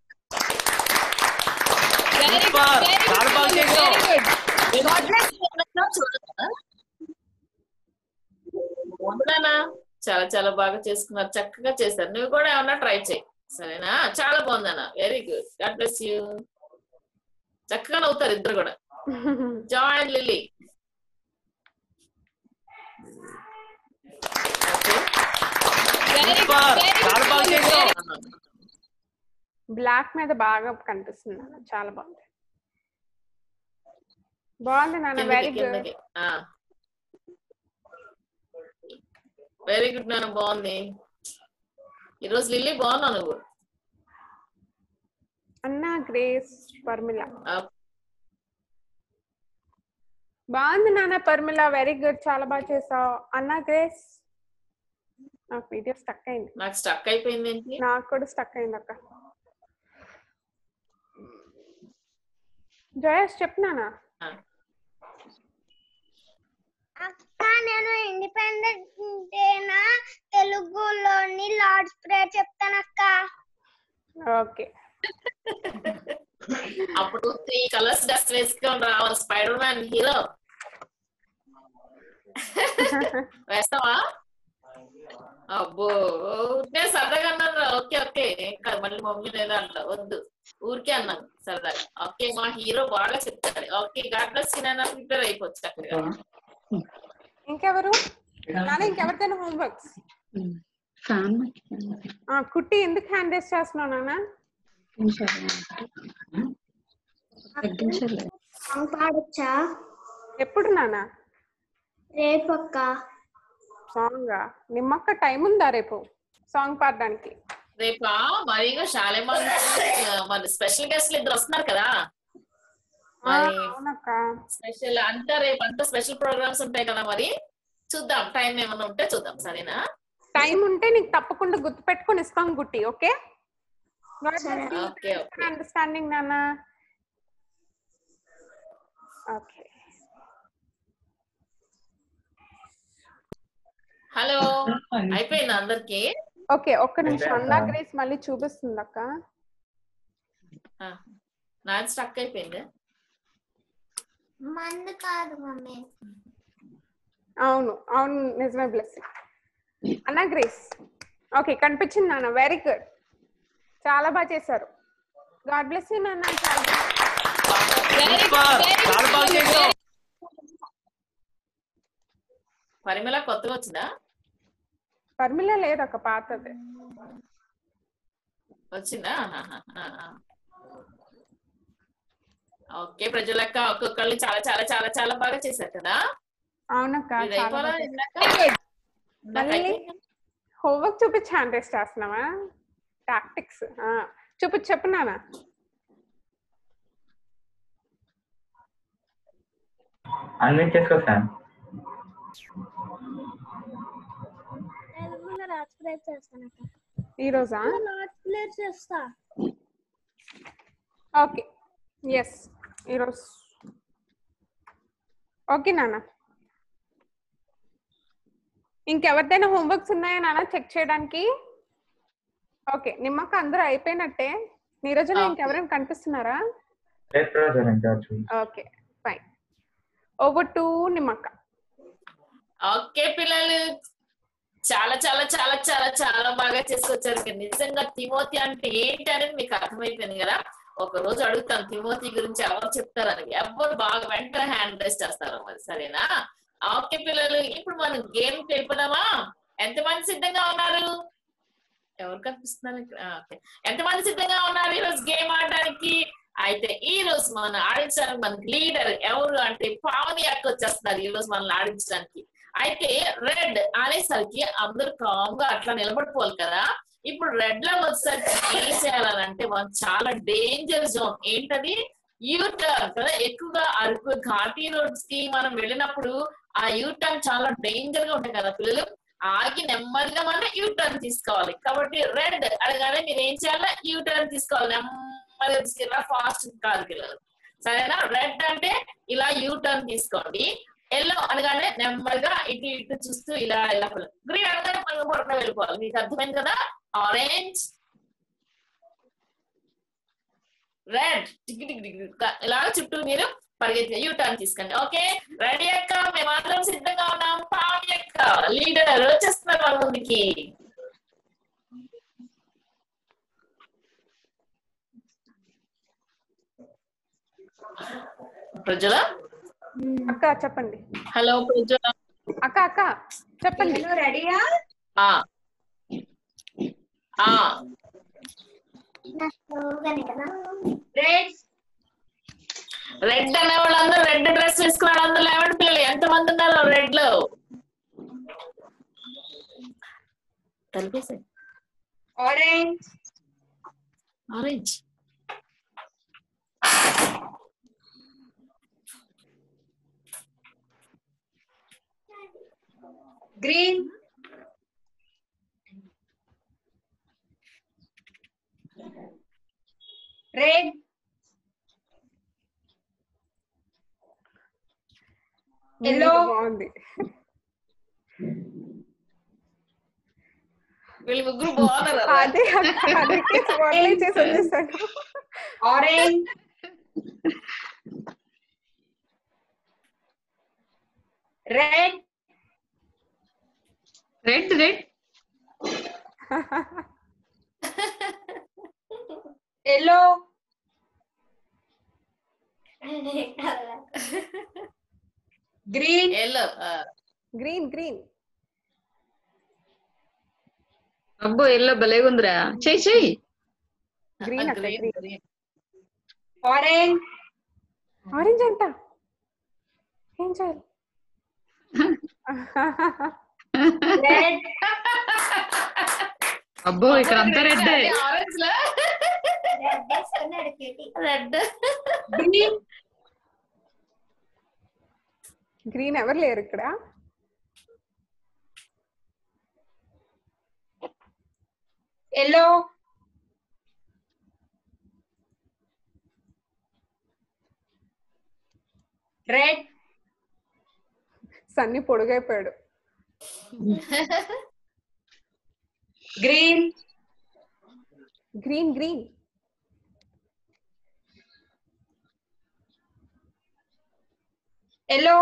చాలా చాలా బాగా చేసుకున్నారు, చక్కగా చేశారు. నువ్వు కూడా ఏమన్నా ట్రై చేయి, సరేనా? చాలా బాగుందన్న, very good, God bless you. చక్కగా నవ్వుతారు ఇద్దరు కూడా. Joy and lily. బ్లాక్ మీద బాగా కనిపిస్తుంది నాన్న, చాలా బాగుంది. బాగుంది నాన్న, వెరీ గుడ్. వెరీ గుడ్ నాన్న, బాగుంది. ఈరోజు లిల్లీ బాగున్నా నువ్వు. అన్నా గ్రేస్ పర్మిళ బాగుంది నాన్న. పర్మిళ వెరీ గుడ్, చాలా బాగా చేసావు. అన్నా గ్రేస్ నాకు వీడియో స్టక్ అయింది. నాకు స్టక్ అయిపోయింది ఏంటి? నాకు కూడా స్టక్ అయింది అక్క. జయేష్ చెప్పినానా? అక్క నేను ఇండిపెండెంట్ డేనా తెలుగులోని లార్డ్స్ ప్రేయర్ చెప్తానక్క. ఓకే. అప్పుడు 3 కలర్స్ డ్రెస్ వేసుకొని రావాలి, స్పైడర్ మ్యాన్ హీరో. వేస్తావా? అబ్బో నేను సరదాగా అన్నాను. ఓకే ఓకే, ఇంకా మళ్ళీ మమ్మీ లేదా అంట, వద్దు, ఊరికే అన్నాను సరదాగా. ఓకే, మా హీరో బాగా చెప్తాడు. ఓకే, గాడ్ బ్లెస్ యూ నాన్న, ప్రిపేర్ అయిపోవచ్చు చక్కగా. ఇంకెవరు నాన్న? ఇంకెవరికైనా హోంవర్క్స్? కుట్టి ఎందుకు హ్యాండ్ రేస్ చేస్తున్నావు నాన్న? పాడొచ్చా? ఎప్పుడు నాన్న? రేపు అక్క. సాంగ్ నిమ్మక్క టైం ఉందా రేపు సాంగ్ పాడడానికి? రేపా మరిగా శాలేమా మన స్పెషల్ గెస్ట్లు 2 వస్తున్నారు కదా, స్పెషల్ అంతా రేపు అంతా స్పెషల్ ప్రోగ్రామ్స్ ఉంటాయి కదా, మరి చూద్దాం, టైం ఏమన్నా ఉంటే చూద్దాం, సరేనా? టైం ఉంటే నీకు తప్పకుండా గుర్తు పెట్టుకొని ఇస్తాం గుట్టి. ఓకే, అండర్స్టాండింగ్ నాన్న. ఓకే, హలో, అయిపోయింది అందరికి? ఓకే, ఒక్క నిమిషం. అందా గ్రేస్ మళ్ళీ చూపిస్తుంది అక్క. నాది స్టక్ అయిపోయింది. మందు కాదు మమ్మీ. అవును అవును, నిజమే. బ్లెస్ అన్నా గ్రేస్. ఓకే, కనిపించింది నాన్న, వెరీ గుడ్, చాలా బాగా చేశారు. గాడ్ బ్లెస్ యూ నాన్న. పరిమళ కొత్తగా వచ్చిందా? పర్మిళ లేదు అక్క, పాతదే వచ్చిందా? ఓకే, ప్రజలక్క ఒక్కొక్కళ్ళు చాలా చాలా చాలా చాలా బాగా చేశారు కదా. అవునక్క, హోంవర్క్ చూపించి హ్యాండ్ రేస్ చేస్తున్నావా? టాక్టిక్స్ చూపించి చెప్పున్నానా? అన్మ్యూట్ చేసుకో సార్. ఈ రోజా? ఓకే, ఎస్, ఈరోజు. ఓకే నాన్న, ఇంకెవరిదైనా హోంవర్క్స్ ఉన్నాయా నాన్న చెక్ చేయడానికి? ఓకే, నిమ్మక్క అందరూ అయిపోయినట్టే. నీరజన ఇంకెవరైనా కనిపిస్తున్నారా? Okay, fine. ఓవర్ టు నిమ్మక్క. ఓకే పిల్లలు, చాలా చాలా చాలా చాలా చాలా బాగా చేసుకొచ్చారు. నిజంగా తిమోతి అంటే ఏంటి అనేది మీకు అర్థమైపోయింది కదా. ఒక రోజు అడుగుతాను తిమోతి గురించి ఎవరు చెప్తారని, ఎవరు బాగా వెంటనే హ్యాండ్ రైజ్ చేస్తారు, మరి సరేనా? ఓకే పిల్లలు, ఇప్పుడు మనం గేమ్ వెళ్ళిపోదామా? ఎంతమంది సిద్ధంగా ఉన్నారు? ఎవరు కనిపిస్తున్నారు? ఎంతమంది సిద్ధంగా ఉన్నారు ఈరోజు గేమ్ ఆడడానికి? అయితే ఈ రోజు మనం ఆడించడానికి మనకి లీడర్ ఎవరు అంటే పావని అక్క వచ్చేస్తున్నారు ఈ రోజు మనల్ని ఆడించడానికి. అయితే రెడ్ అనేసరికి అందరూ కామ్ గా అట్లా నిలబడిపోవాలి కదా. ఇప్పుడు రెడ్ లో వచ్చేసరికి ఏం చేయాలంటే మనం చాలా డేంజర్ జోన్. ఏంటది? యూటర్న్ కదా. ఎక్కువగా అరకు ఘాటీ రోడ్స్ కి మనం వెళ్ళినప్పుడు ఆ యూటర్న్ చాలా డేంజర్ గా ఉంటాయి కదా పిల్లలు. ఆగి నెమ్మదిగా మనం యూటర్న్ తీసుకోవాలి. కాబట్టి రెడ్ అనగానే మీరు ఏం చేయాలి? యూటర్న్ తీసుకోవాలి, నెమ్మదిగా తీసుకెళ్ళా, ఫాస్ట్ కాదు పిల్లలు, సరేనా? రెడ్ అంటే ఇలా యూటర్న్ తీసుకోండి. ఎల్లో అనగానే నెమ్మదిగా ఇటు ఇటు చూస్తూ ఇలా ఇలా. గ్రీన్ అనగానే మనం పొరపాటు వెళ్ళిపోవాలి. మీకు అర్థమైంది కదా? ఆరెంజ్, రెడ్ ఇలా చుట్టూ మీరు పరిగెత్తి యూ టర్న్ తీసుకోండి. ఓకే రెడీ అక్క, మేమందరం సిద్ధంగా ఉన్నాం. పావని అక్క లీడర్ వచ్చేస్తున్నారు వాళ్ళ ముందుకి. ప్రజల అక్క చెప్పండి. హలో ప్రజల అక్క అక్క చెప్పండి. రెడీయా? రెడ్ అనే వాళ్ళందరూ రెడ్ డ్రెస్ వేసుకున్నాడు. అందరూ లేవండి పిల్లలు, ఎంత మంది ఉన్నారు రెడ్ లో? కలిపేసే orange orange green red yellow బాగుంది. వీళ్ళు ముగ్గురు బాగున్నారు. అదే చేసి వచ్చేసాను. Orange red red red yellow green yellow green green అబ్బో ఎల్లో భలేగుందిరా. చెయ్యి చెయ్యి. గ్రీన్ అక్క గ్రీన్. ఆరెంజ్ ఆరెంజ్ అంట. ఏం చేయాలి? రెడ్ అబ్బో ఇక్కడ అంతా రెడ్. ఆరెంజ్ లో రెడ్ గ్రీన్ గ్రీన్ ఎవరు లేరు ఇక్కడ. ఎల్లో రెడ్ సన్నీ పొడుగైపోయాడు. Green green green yellow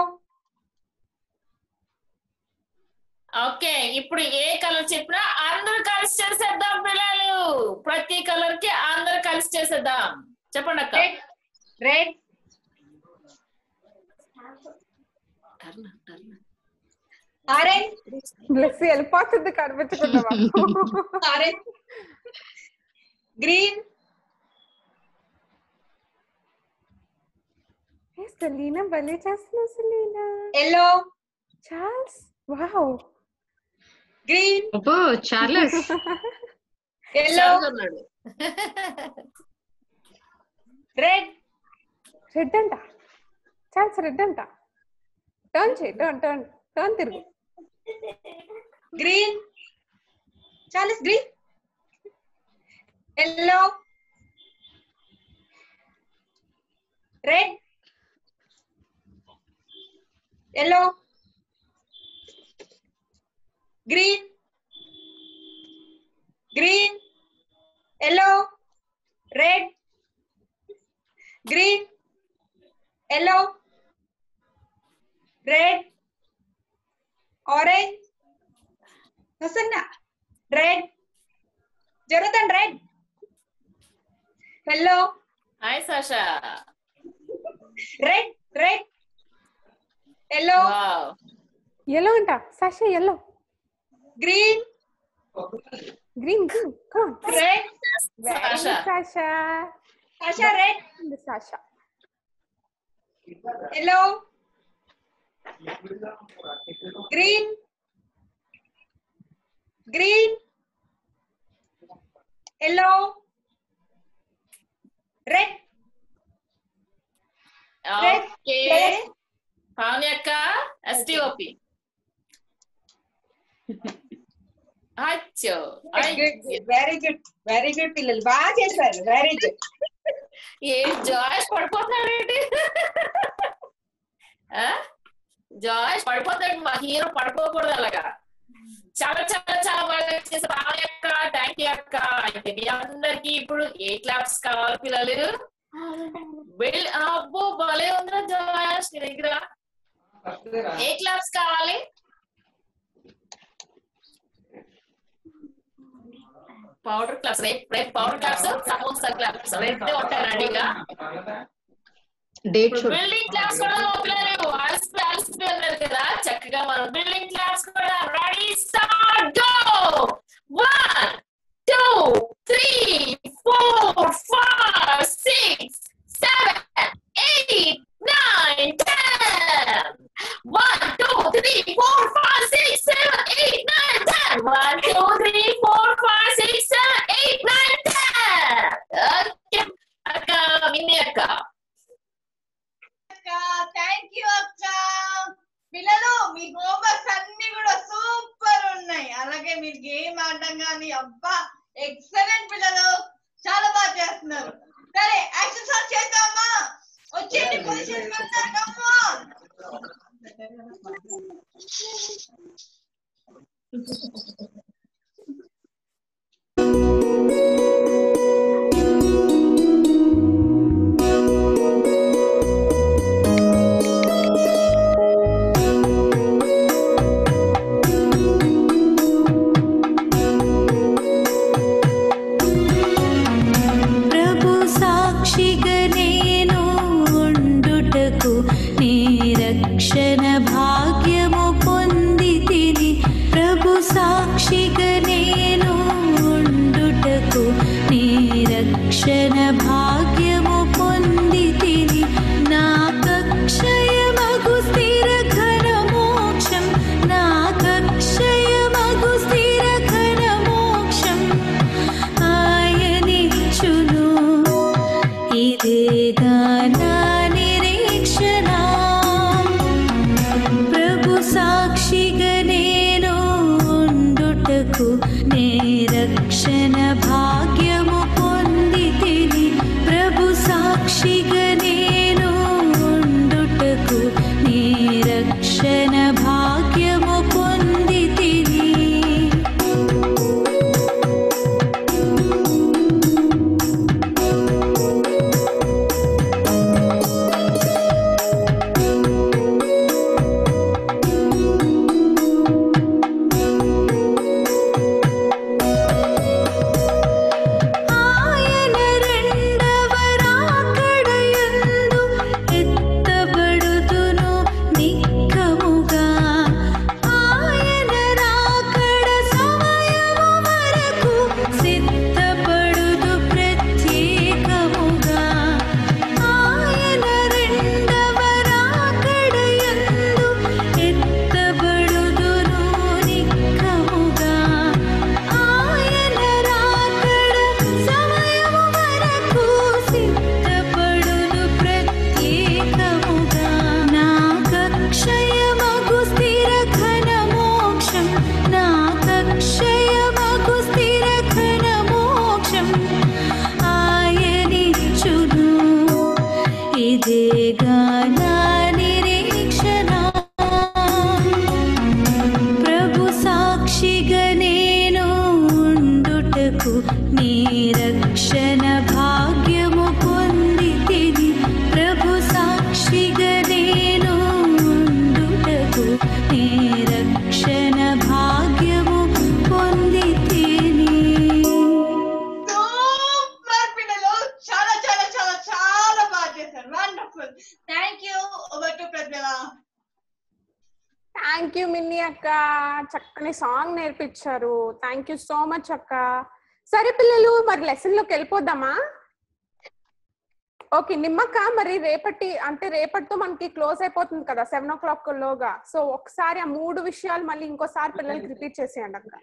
okay ఇప్పుడు ఏ కలర్ చెప్పినా అందరూ కలిసి చేసేద్దాం పిల్లలు. ప్రతి కలర్ కి అందరూ కలిసి చేసేద్దాం. చెప్పండి అక్క. రెడ్ ఆరెంజ్ బ్లెస్ వెళ్ళిపోతుంది కనిపించకుండా. ఆరెంజ్ గ్రీన్ సెలీనా భలే చేస్తున్నావు Selina. Yellow Charles wow. Green అబ్బో చార్లెస్. ఎల్లో రెడ్ రెడ్ అంట. చార్ల్స్ రెడ్ అంట. టర్న్ చేయి టర్న్ టర్న్ టర్న్ తిరుగు. Green Charles green yellow red yellow green green yellow red green yellow red orange హసన్న red జరదన్ red yellow hi Sasha red red yellow yellow అంట. Sasha yellow green green green come red Sasha Sasha red Sasha yellow green green yellow red okay Pavani అక్క ఎస్టిఓపి. అచ్చో very good పిల్లలు బాగా చేశారు. Very good. ఏ జాయిస్ పడిపోతున్నాడు. జాయిస్ పడిపోతాడు. మా hero పడిపోకూడదు అలాగా. చాలా చాలా చాలా బాగా చేశారు పావని అక్క. థ్యాంక్ యూ అక్క. అయితే మీ అందరికి ఇప్పుడు ఏ క్లాప్స్ కావాలి పిల్లలు? అబ్బో భలే ఉందిరా జయాష్ నీ దగ్గర. ఏ క్లాస్ కావాలి? Powder class. రేపు పౌడర్ క్లాస్, సమోసా క్లాస్ రెండు ఉంటాయి రెడీగా. బిల్డింగ్ క్లాస్ కూడా పిల్లలు అలసిపోయి అన్నారు కదా, చక్కగా మనం బిల్డింగ్ క్లాస్ కూడా రెడీ స్టార్ట్ గో. 1 2 3 4 5 6 7 8 9 10. 1 2 3 4 5 6 7 8 9 10. 1 2 3 4 5 6 7 8 9 10. ఓకే అక్క, మిన్ని అక్క. థ్యాంక్ యూ అక్క. పిల్లలు మీ హోంవర్క్స్ అన్ని కూడా సూపర్ ఉన్నాయి. అలాగే మీరు గేమ్ ఆడడం కానీ అబ్బా ఎక్సలెంట్ పిల్లలు, చాలా బాగా చేస్తున్నారు. సరే యాక్షన్ స్టార్ట్ చేద్దామా? వచ్చేయండి పొజిషన్ రక్షణ భాగ్యము పొందితిని. ప్రభు సాక్షిగా నేను ఉండుటకు నీ రక్షణ భాగ్యము పొందితిని. నాకక్షయమగు స్థిర ఘన మోక్షం, నాకక్షయమగు స్థిర ఘన మోక్షం ఆయనిచ్చును. ఇదేగా నా నిరీక్షణ. ప్రభు సాక్షిగా నేను ఉండుటకు నే రక్షణ భాగ్యము పొందితిని. ప్రభు సాక్షిగా నేను ఉండుటకు నే రక్షణ భాగ్యము పొందితిని. ఆయన రెండవ రాకడయందు ఎత్తబడుదును నిక్కముగా. ఆయన రాకడ సమయము వరకు సిద్ధపడుదు ప్రత్యేకముగా. ఆయన రెండవ రాకడయందు ఎత్తబడుదును నిక్కముగా. ఆయన రాకడ సమయము వరకు సిద్ధపడును ప్రత్యేకముగా. నాకక్షయమగు స్థిర ఘన మోక్షం, నాకక్షయమగు స్థిర ఘన మోక్షం ఆయనిచ్చును. ఇదేగా నా నిరీక్షణ. ప్రభు సాక్షిగా నేను ఉండుటకు నీ రక్షణ భాగ్యము పొందితిని. ప్రభు సాక్షిగా నేను ఉండుటకు నీ రక్షణ భాగ్యము పొందితిని. సూపర్ పిల్లలు, చాలా చాలా చాలా చాలా బాగా చేశారు. Wonderful. Thank you. Over to Prajwala. Thank you Minni అక్క, చక్కని సాంగ్ నేర్పించారు. థ్యాంక్ యూ సో మచ్ అక్క. సరే పిల్లలు, మరి లెసన్ లోకి వెళ్ళిపోదామా? ఓకే నిమ్మక్క, మరి రేపటితో మనకి క్లోజ్ అయిపోతుంది కదా 7 o'clock లోగా. సో ఒకసారి ఆ 3 విషయాలు మళ్ళీ ఇంకోసారి పిల్లలకి రిపీట్ చేసేయండి అక్క.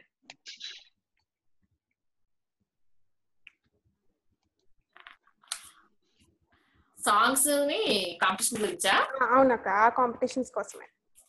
సాంగ్స్ ని కాంపిటీషన్ గురించా? అవునక్క, ఆ కాంపిటీషన్స్ కోసమే.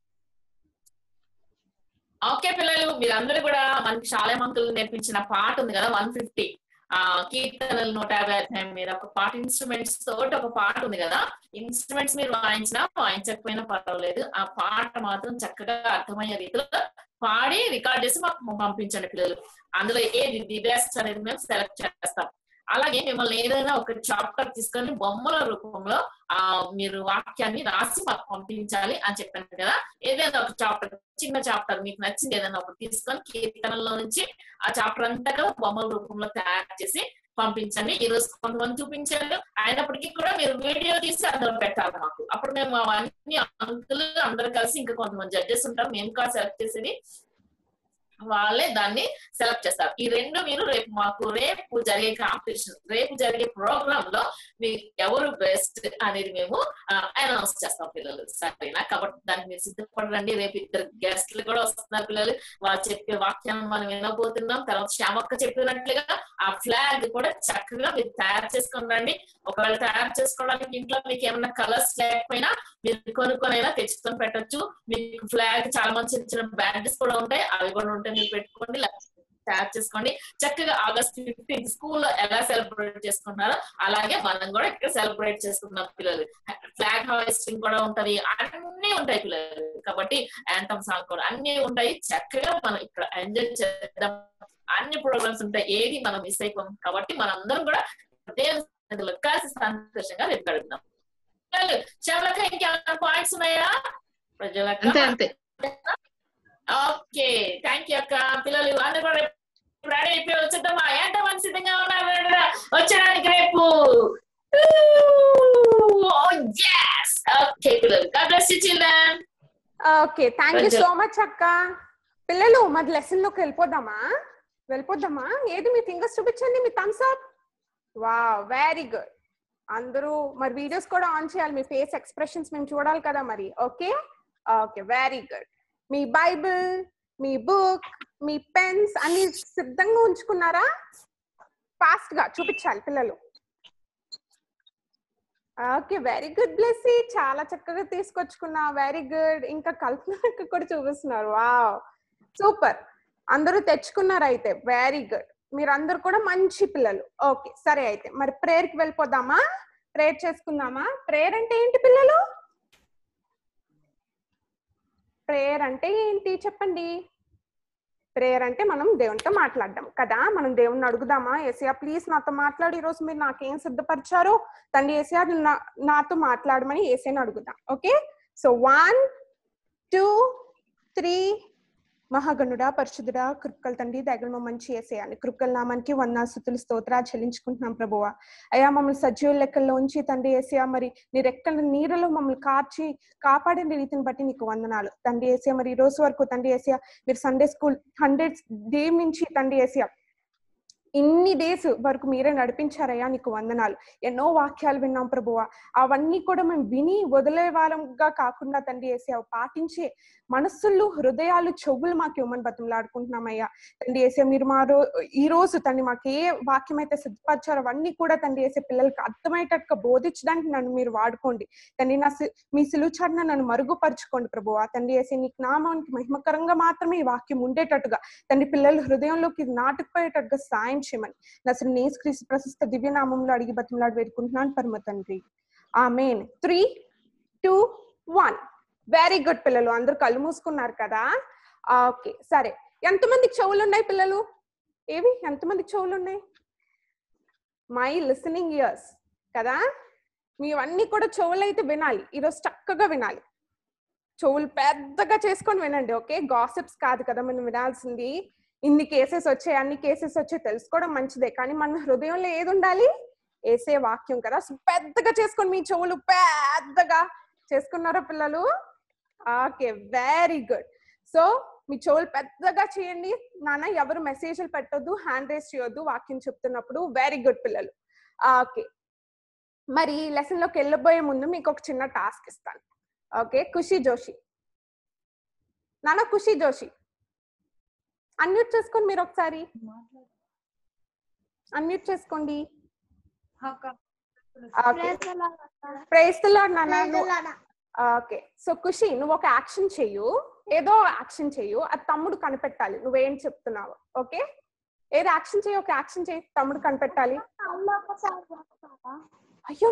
ఓకే పిల్లలు, మీరందరూ కూడా మనకి శాలేమంకులు నేర్పించిన పాట ఉంది కదా 150 కీర్తనలు 150 అధ్యాయం మీద ఒక పాట, ఇన్స్ట్రుమెంట్స్ తోటి ఒక పాట ఉంది కదా. ఇన్స్ట్రుమెంట్స్ మీరు వాయించకపోయినా పర్వాలేదు, ఆ పాట మాత్రం చక్కగా అర్థమయ్యే రీతిలో పాడి రికార్డ్ చేసి మాకు పంపించండి పిల్లలు. అందులో ఏది ది బెస్ట్ అనేది మేము సెలెక్ట్ చేస్తాం. అలాగే మిమ్మల్ని ఏదైనా ఒక చాప్టర్ తీసుకొని బొమ్మల రూపంలో మీరు వాక్యాన్ని రాసి మాకు పంపించాలి అని చెప్పాను కదా. ఏదైనా ఒక చాప్టర్, చిన్న చాప్టర్ మీకు నచ్చింది ఏదైనా ఒకటి తీసుకొని కీర్తనలో నుంచి ఆ చాప్టర్ అంతా కూడా బొమ్మల రూపంలో తయారు చేసి పంపించండి. ఈ రోజు కొంతమంది చూపించారు, అయినప్పటికీ కూడా మీరు వీడియో తీసి అందులో పెట్టాలి మాకు. అప్పుడు మేము అవన్నీ అంకులు అందరు కలిసి ఇంకా కొంతమంది జడ్జెస్ ఉంటారు, మేము కూడా సెలెక్ట్ చేసేది వాళ్ళే దాన్ని సెలెక్ట్ చేస్తారు. ఈ రెండు మీరు రేపు జరిగే కాంపిటీషన్, రేపు జరిగే ప్రోగ్రామ్ లో మీకు ఎవరు బెస్ట్ అనేది మేము అనౌన్స్ చేస్తాం పిల్లలు, సరేనా? కాబట్టి దానికి మీరు సిద్ధపడండి. రేపు 2 గెస్ట్లు కూడా వస్తున్నారు పిల్లలు, వాళ్ళు చెప్పే వాక్యాన్ని మనం వినబోతున్నాం. తర్వాత శ్యామక్క చెప్పినట్లుగా ఆ ఫ్లాగ్ కూడా చక్కగా మీరు తయారు చేసుకొని రండి. ఒకవేళ తయారు చేసుకోవడానికి ఇంట్లో మీకు ఏమైనా కలర్స్ లేకపోయినా మీరు కొనుక్కొనైనా తెచ్చుకొని పెట్టచ్చు. మీకు ఫ్లాగ్ చాలా మంది చిన్న బ్యాడ్జెస్ కూడా ఉంటాయి, అవి కూడా ఉంటాయి, మీరు పెట్టుకోండి, తయారు చేసుకోండి. చక్కగా August 15 స్కూల్లో ఎలా సెలబ్రేట్ చేసుకున్నారో అలాగే మనం కూడా ఇక్కడ సెలబ్రేట్ చేసుకున్నాం పిల్లలు. ఫ్లాగ్ హాయిస్టింగ్ కూడా ఉంటది, అన్ని ఉంటాయి పిల్లలు. కాబట్టి యాంథమ్ సాంగ్ కూడా అన్ని ఉంటాయి. చక్కగా మనం ఇక్కడ ఎంజాయ్ చేద్దాం. అన్ని ప్రోగ్రామ్స్ ఉంటాయి, ఏది మనం మిస్ అయిపోం. కాబట్టి మనందరం కూడా కలిసి సంతోషంగా రేపు గడుపుదాం. శ్యామలక్క ఇంకేమైనా పాయింట్స్ ఉన్నాయా? ప్రజలక్క ఓకే, థ్యాంక్ యూ అక్క. పిల్లలు అందరూ కూడా రెడీ అయిపోయి వచ్చేద్దామా? ఎంతమంది సిద్ధంగా ఉన్నారు వచ్చేదానికి రేపు? ఓకే పిల్లలు, God bless you children. Okay, thank you so much అక్క. పిల్లలు మరి లెసన్ లోకి వెళ్ళిపోద్దామా? ఏది మీ ఫింగర్స్ చూపించండి, మీ thumbs up. Wow, very good. అందరూ మరి వీడియోస్ కూడా ఆన్ చేయాలి, మీ ఫేస్ ఎక్స్ప్రెషన్స్ మేము చూడాలి కదా మరి. Okay okay, very good. మీ బైబిల్, మీ బుక్, మీ పెన్స్ అన్ని సిద్ధంగా ఉంచుకున్నారా? ఫాస్ట్ గా చూపించాలి పిల్లలు. ఓకే, వెరీ గుడ్ బ్లెస్సీ, చాలా చక్కగా తీసుకొచ్చుకున్నా, వెరీ గుడ్. ఇంకా కల్పన కూడా చూపిస్తున్నారు, వావ్ సూపర్. అందరూ తెచ్చుకున్నారు అయితే, వెరీ గుడ్. మీరందరూ కూడా మంచి పిల్లలు. ఓకే సరే, అయితే మరి ప్రేయర్ కి వెళ్ళిపోదామా? ప్రేయర్ చేసుకుందామా? ప్రేయర్ అంటే ఏంటి పిల్లలు? ప్రేయర్ అంటే ఏంటి చెప్పండి? ప్రేయర్ అంటే మనం దేవునితో మాట్లాడడం కదా. మనం దేవుణ్ణి అడుగుదామా, యేసయ్యా ప్లీజ్ నాతో మాట్లాడు, ఈరోజు మీరు నాకేం సిద్ధపరిచారో తండ్రి యేసయ్యా నాతో మాట్లాడమని యేసయ్యని అడుగుదాం. Okay, so 1 2 3. మహాగణుడా, పరిశుద్ధుడా, కృపకల తండ్రి, దయగల మంచి యేసయ్యా, నీ కృపకల నామానికి వందనాలు స్తుతులు స్తోత్రాలు చెల్లించుకుంటున్నాం ప్రభువా. అయ్యా మమ్మల్ని సజీవ లెక్కల్లో ఉంచి తండ్రి యేసయ్యా, మరి నీ రెక్కల నీడలో మమ్మల్ని కాపాడిన రీతిని బట్టి నీకు వందనాలు తండ్రి యేసయ్యా. మరి ఈ రోజు వరకు తండ్రి యేసయ్యా, మీరు సండే స్కూల్ 100 డే నుంచి తండ్రి యేసయ్యా ఇన్ని డేస్ వరకు మీరే నడిపించారయ్యా, నీకు వందనాలు. ఎన్నో వాక్యాలు విన్నాం ప్రభువా, అవన్నీ కూడా మేము విని వదిలే వాళ్ళంగా కాకుండా తండ్రి యేసయ్యా పాటించే మనస్సులు, హృదయాలు, చెవులు మాకు ఇవ్వమని బతిమలాడుకుంటున్నామయ్యా తండ్రి యేసయ్యా. మీరు ఈ రోజు తండ్రి మాకు ఏ వాక్యం అయితే సిద్ధపరిచారో అవన్నీ కూడా తండ్రి యేసయ్యా పిల్లలకి అర్థమయ్యేటట్టుగా బోధించడానికి నన్ను మీరు వాడుకోండి తండ్రి. మీ సిలుచాటున నన్ను మరుగుపరుచుకోండి ప్రభువా తండ్రి యేసయ్యా. నీకు నామానికి మహిమకరంగా మాత్రమే ఈ వాక్యం ఉండేటట్టుగా తండ్రి పిల్లల హృదయంలోకి నాటుకుపోయేటట్టుగా సాయం చేయమని అసలు యేసుక్రీస్తు ప్రశస్త దివ్య నామంలో అడిగి బతిమలాడి వేడుకుంటున్నాను పరమ తండ్రి, ఆమేన్. 3 2 1. వెరీ గుడ్ పిల్లలు, అందరూ కళ్ళు మూసుకున్నారు కదా. ఓకే సరే, ఎంతమందికి చెవులు ఉన్నాయి పిల్లలు? ఏవి ఎంతమందికి చెవులు ఉన్నాయి? మై లిసనింగ్ ఇయర్స్ కదా. మీవన్నీ కూడా చెవులు అయితే వినాలి, ఈరోజు చక్కగా వినాలి, చెవులు పెద్దగా చేసుకొని వినండి. ఓకే, గాసిప్స్ కాదు కదా మనం వినాల్సింది. ఇన్ని కేసెస్ వచ్చాయి, అన్ని కేసెస్ వచ్చాయి తెలుసుకోవడం మంచిదే, కానీ మన హృదయంలో ఏది ఉండాలి? యేసే వాక్యం కదా. పెద్దగా చేసుకొని మీ చెవులు పెద్దగా చేసుకున్నారా పిల్లలు? Okay, very good. సో మీ చెవులు పెద్దగా చేయండి నాన్న. ఎవరు మెసేజ్లు పెట్టొద్దు, హ్యాండ్ రేస్ చేయొద్దు వాక్యం చెప్తున్నప్పుడు. వెరీ గుడ్ పిల్లలు. ఓకే, మరి లెసన్ లోకి వెళ్ళబోయే ముందు మీకు ఒక చిన్న టాస్క్ ఇస్తాను. ఓకే, ఖుషి జోషి నాన్న, ఖుషి జోషి అన్మ్యూట్ చేసుకోండి. మీరు ఒకసారి అన్మ్యూట్ చేసుకోండి. ప్రైజ్ ది లార్డ్ నాన్న. ఓకే, సో ఖుషి నువ్వు ఒక యాక్షన్ చెయ్యు, ఏదో యాక్షన్ చెయ్యు, అది తమ్ముడు కనిపెట్టాలి నువ్వేం చెప్తున్నావు. ఓకే, ఏదో యాక్షన్ చెయ్యి, ఒక యాక్షన్ చెయ్యి, తమ్ముడు కనిపెట్టాలి. అయ్యో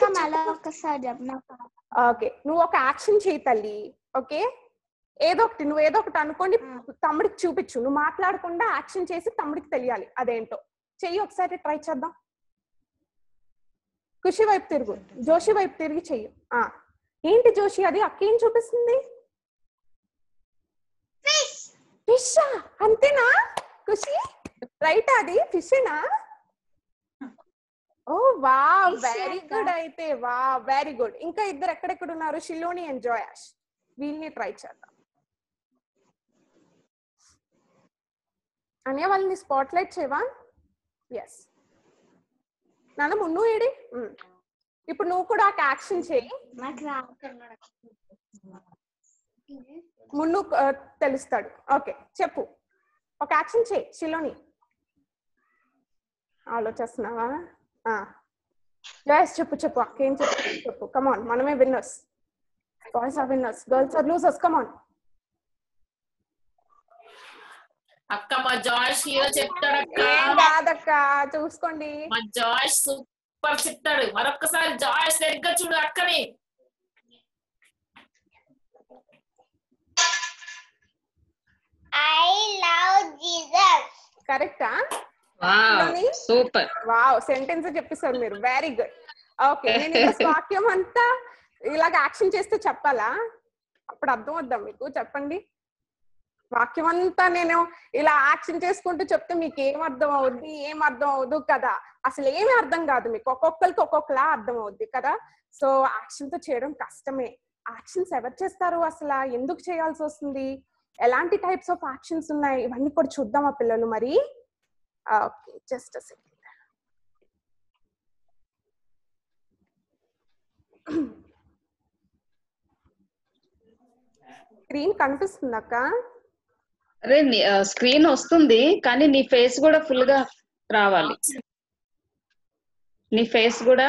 ఓకే, నువ్వు ఒక యాక్షన్ చెయ్యి తల్లి. ఓకే, నువ్వు ఏదో ఒకటి అనుకోండి, తమ్ముడికి చూపించు. నువ్వు మాట్లాడకుండా యాక్షన్ చేసి తమ్ముడికి తెలియాలి అదేంటో. చెయ్యి ఒకసారి, ట్రై చేద్దాం. ఖుషి వైపు తిరుగు, జోషి వైపు తిరిగి చెయ్యి. ఏంటి జోషి అది అక్క ఏం చూపిస్తుంది? ఫిష్. అంతేనా ఖుషి? రైట్, అది ఫిషేనా? ఓ వా, వెరీ గుడ్. అయితే వా, వెరీ గుడ్. ఇంకా ఇద్దరు ఎక్కడెక్కడ ఉన్నారు? షిలోని అండ్ జోయాష్. వీళ్ళని ట్రై చేద్దాం. అనే వాళ్ళని స్పాట్ లైట్ చేయవా? ఎస్ నాన్న, మున్ను ఏడి? ఇప్పుడు నువ్వు కూడా ఒక యాక్షన్ చేయి. మున్ను తెలుస్తాడు. ఓకే చెప్పు, ఒక యాక్షన్ చేయి. షిలోని ఆలోచిస్తున్నావా? జోయస్ చెప్పు చెప్పు, అక్కేం చెప్పు. కమాన్, మనమే winners. Boys are winners, girls are losers. Come on అక్క. మా జాయిష్ హీరో చెప్తాడు అక్క. కాదక్క, చూసుకోండి. మా జాయిష్ సూపర్ చెప్తాడు. మరొక్కసారి జాయిష్ దగ్గర చూడు అక్కని. I love Jesus. కరెక్టా? సూపర్. వావ్, సెంటెన్స్ చెప్పేసారు మీరు. Very good. ఓకే, నేను వాక్యం అంతా ఇలాగ యాక్షన్ చేస్తే చెప్పాలా? అప్పుడు అర్థం అవుద్దాం మీకు. చెప్పండి, వాక్యం అంతా నేను ఇలా యాక్షన్ చేసుకుంటూ చెప్తే మీకు ఏం అర్థం అవుద్ది, ఏం అర్థం అవదు కదా. అసలు ఏమీ అర్థం కాదు మీకు. ఒక్కొక్కరికి ఒక్కొక్కలా అర్థం అవుద్ది కదా. సో యాక్షన్ తో చేయడం కష్టమే. యాక్షన్స్ ఎవరు చేస్తారు అసలు? ఎందుకు చేయాల్సి వస్తుంది? ఎలాంటి టైప్స్ ఆఫ్ యాక్షన్స్ ఉన్నాయి? ఇవన్నీ కూడా చూద్దామా పిల్లలు మరి? Okay, just a second. Screen కనిపిస్తుంది అక్క? అరే స్క్రీన్ వస్తుంది, కానీ నీ ఫేస్ కూడా ఫుల్ గా రావాలి. నీ ఫేస్ కూడా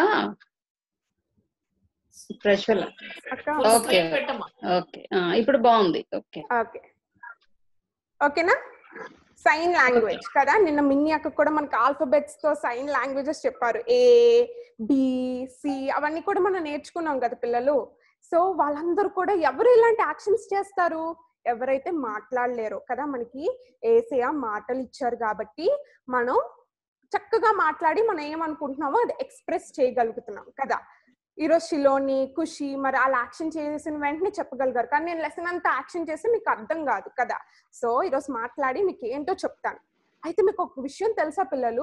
ప్రజ్వల. ఓకే ఓకే, ఇప్పుడు బాగుంది. ఓకే ఓకే ఓకేనా? సైన్ లాంగ్వేజ్ కదా. నిన్న మిన్ని అక్క కూడా మనకు ఆల్ఫాబెట్స్ తో సైన్ లాంగ్వేజెస్ చెప్పారు. ఏ, బి, సి అవన్నీ కూడా మనం నేర్చుకున్నాం కదా పిల్లలు. సో వాళ్ళందరూ కూడా ఎవరు ఇలాంటి యాక్షన్స్ చేస్తారు? ఎవరైతే మాట్లాడలేరో కదా. మనకి ఏసయ్య మాటలు ఇచ్చారు కాబట్టి మనం చక్కగా మాట్లాడి మనం ఏమనుకుంటున్నామో అది ఎక్స్ప్రెస్ చేయగలుగుతున్నాం కదా. ఈరోజు షిలోని, ఖుషి మరి అలా యాక్షన్ చేసిన వెంటనే చెప్పగలిగారు. కానీ నేను లెసన్ అంతా యాక్షన్ చేస్తే మీకు అర్థం కాదు కదా. సో ఈరోజు మాట్లాడి మీకు ఏంటో చెప్తాను. అయితే మీకు ఒక విషయం తెలుసా పిల్లలు?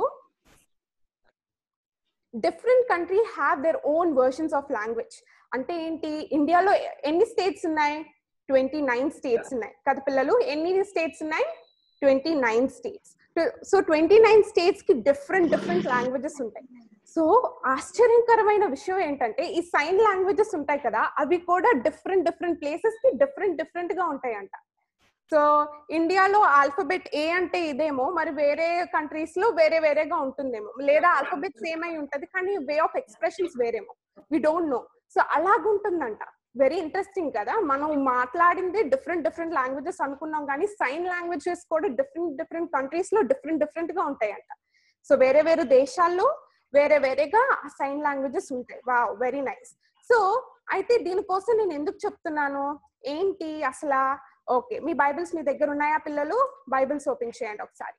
Different country have their own versions of language. అంటే ఏంటి? ఇండియాలో ఎన్ని స్టేట్స్ ఉన్నాయి? 29 స్టేట్స్ ఉన్నాయి కదా పిల్లలు. ఎన్ని స్టేట్స్ ఉన్నాయి? 29 స్టేట్స్. సో 29 స్టేట్స్ కి డిఫరెంట్ లాంగ్వేజెస్ ఉంటాయి. సో ఆశ్చర్యకరమైన విషయం ఏంటంటే ఈ సైన్ లాంగ్వేజెస్ ఉంటాయి కదా, అవి కూడా డిఫరెంట్ ప్లేసెస్ కి డిఫరెంట్ గా ఉంటాయంట. సో ఇండియాలో ఆల్ఫాబెట్ ఏ అంటే ఇదేమో, మరి వేరే కంట్రీస్ లో వేరేగా ఉంటుందేమో, లేదా ఆల్ఫాబెట్ సేమ్ అయి ఉంటది కానీ వే ఆఫ్ ఎక్స్ప్రెషన్స్ వేరేమో. We don't know. సో అలాగుంటుందంట. వెరీ ఇంట్రెస్టింగ్ కదా. మనం మాట్లాడింది డిఫరెంట్ లాంగ్వేజెస్ అనుకున్నాం, కానీ సైన్ లాంగ్వేజెస్ కూడా డిఫరెంట్ కంట్రీస్ లో డిఫరెంట్ గా ఉంటాయంట. సో వేరే దేశాల్లో వేరేగా ఆ సైన్ లాంగ్వేజెస్ ఉంటాయి. Wow, very nice. సో అయితే దీనికోసం నేను ఎందుకు చెప్తున్నాను ఏంటి అసలు? ఓకే, మీ బైబిల్స్ మీ దగ్గర ఉన్నాయా పిల్లలు? బైబిల్స్ ఓపెన్ చేయండి ఒకసారి.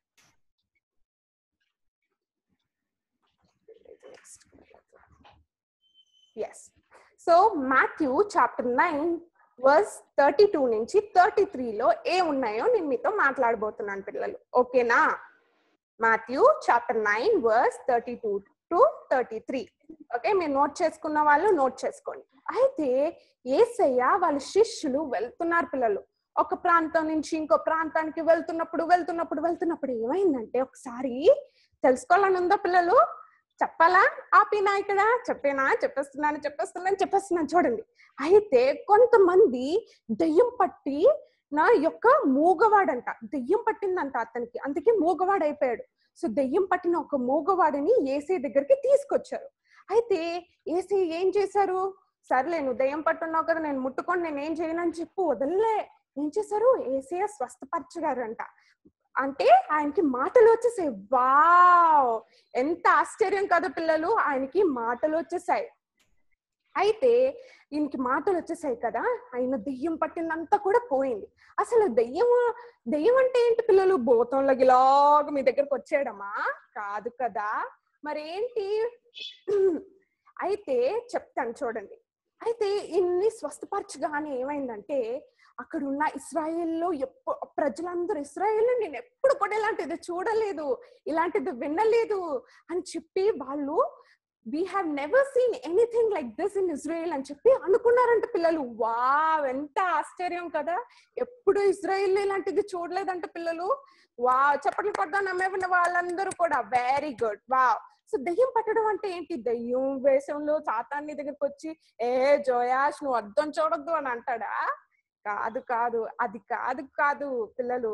Yes. So Matthew chapter 9 verse 32 నుంచి 33లో ఏ ఉన్నాయో నేను మీతో మాట్లాడబోతున్నాను పిల్లలు. ఓకేనా? Matthew chapter 9 verse 32 to 33. Okay, మీరు నోట్ చేసుకున్న వాళ్ళు నోట్ చేసుకోండి. అయితే యేసయ్య వాళ్ళ శిష్యులు వెళ్తున్నారు పిల్లలు. ఒక ప్రాంతం నుంచి ఇంకో ప్రాంతానికి వెళ్తున్నప్పుడు ఏమైందంటే, ఒకసారి తెలుసుకోవాలని ఉందా పిల్లలు? చెప్పాలా? ఆపినా ఇక్కడ? చెప్పేస్తున్నాను చూడండి. అయితే కొంతమంది దెయ్యం పట్టి నా యొక్క మూగవాడంట, దెయ్యం పట్టిందంట అతనికి, అందుకే మూగవాడు అయిపోయాడు. సో దెయ్యం పట్టిన ఒక మూగవాడిని యేసయ్య దగ్గరికి తీసుకొచ్చారు. అయితే యేసయ్య ఏం చేశారు? సర్లే, నువ్వు దెయ్యం పట్టున్నావు కదా, నేను ముట్టుకొని నేను ఏం చేయను అని చెప్పు వదలలే. ఏం చేశారు? యేసయ్య స్వస్థపరచగారంట. అంటే ఆయనకి మాటలు వచ్చేసాయి. వావ్, ఎంత ఆశ్చర్యం కదా పిల్లలు. ఆయనకి మాటలు వచ్చేసాయి. అయితే ఈయనకి మాటలు వచ్చేసాయి కదా, ఆయన దెయ్యం పట్టిందంతా కూడా పోయింది. అసలు దెయ్యం అంటే ఏంటి పిల్లలు? భూతంలోకి ఇలాగ మీ దగ్గరకు వచ్చేయడమా? కాదు కదా. మరేంటి? అయితే చెప్తాను చూడండి. అయితే ఇన్ని స్వస్థపరచగానే ఏమైందంటే అక్కడ ఉన్న ఇస్రాయేల్లో ప్రజలందరూ ఇస్రాయేల్ నేను ఎప్పుడు కూడా ఇలాంటిది చూడలేదు, ఇలాంటిది వినలేదు అని చెప్పి వాళ్ళు we have never seen anything like this in Israel అని చెప్పి అనుకున్నారంట పిల్లలు. వావ్, ఎంత ఆశ్చర్యం కదా, ఎప్పుడు ఇజ్రాయెల్ ఇలాంటిది చూడలేదంట పిల్లలు. వావ్, చప్పట్లు కొడదాం నమ్మేవిన వాళ్ళందరూ కూడా. Very good, wow. సో దెయ్యం పట్టడం అంటే ఏంటి? దెయ్యం వేషంలో సాతాన్ని దగ్గరికి వచ్చి జోయాష్ నువ్వు అద్దం చూడొద్దు అని అంటాడా? కాదు కాదు, అది కాదు కాదు పిల్లలు.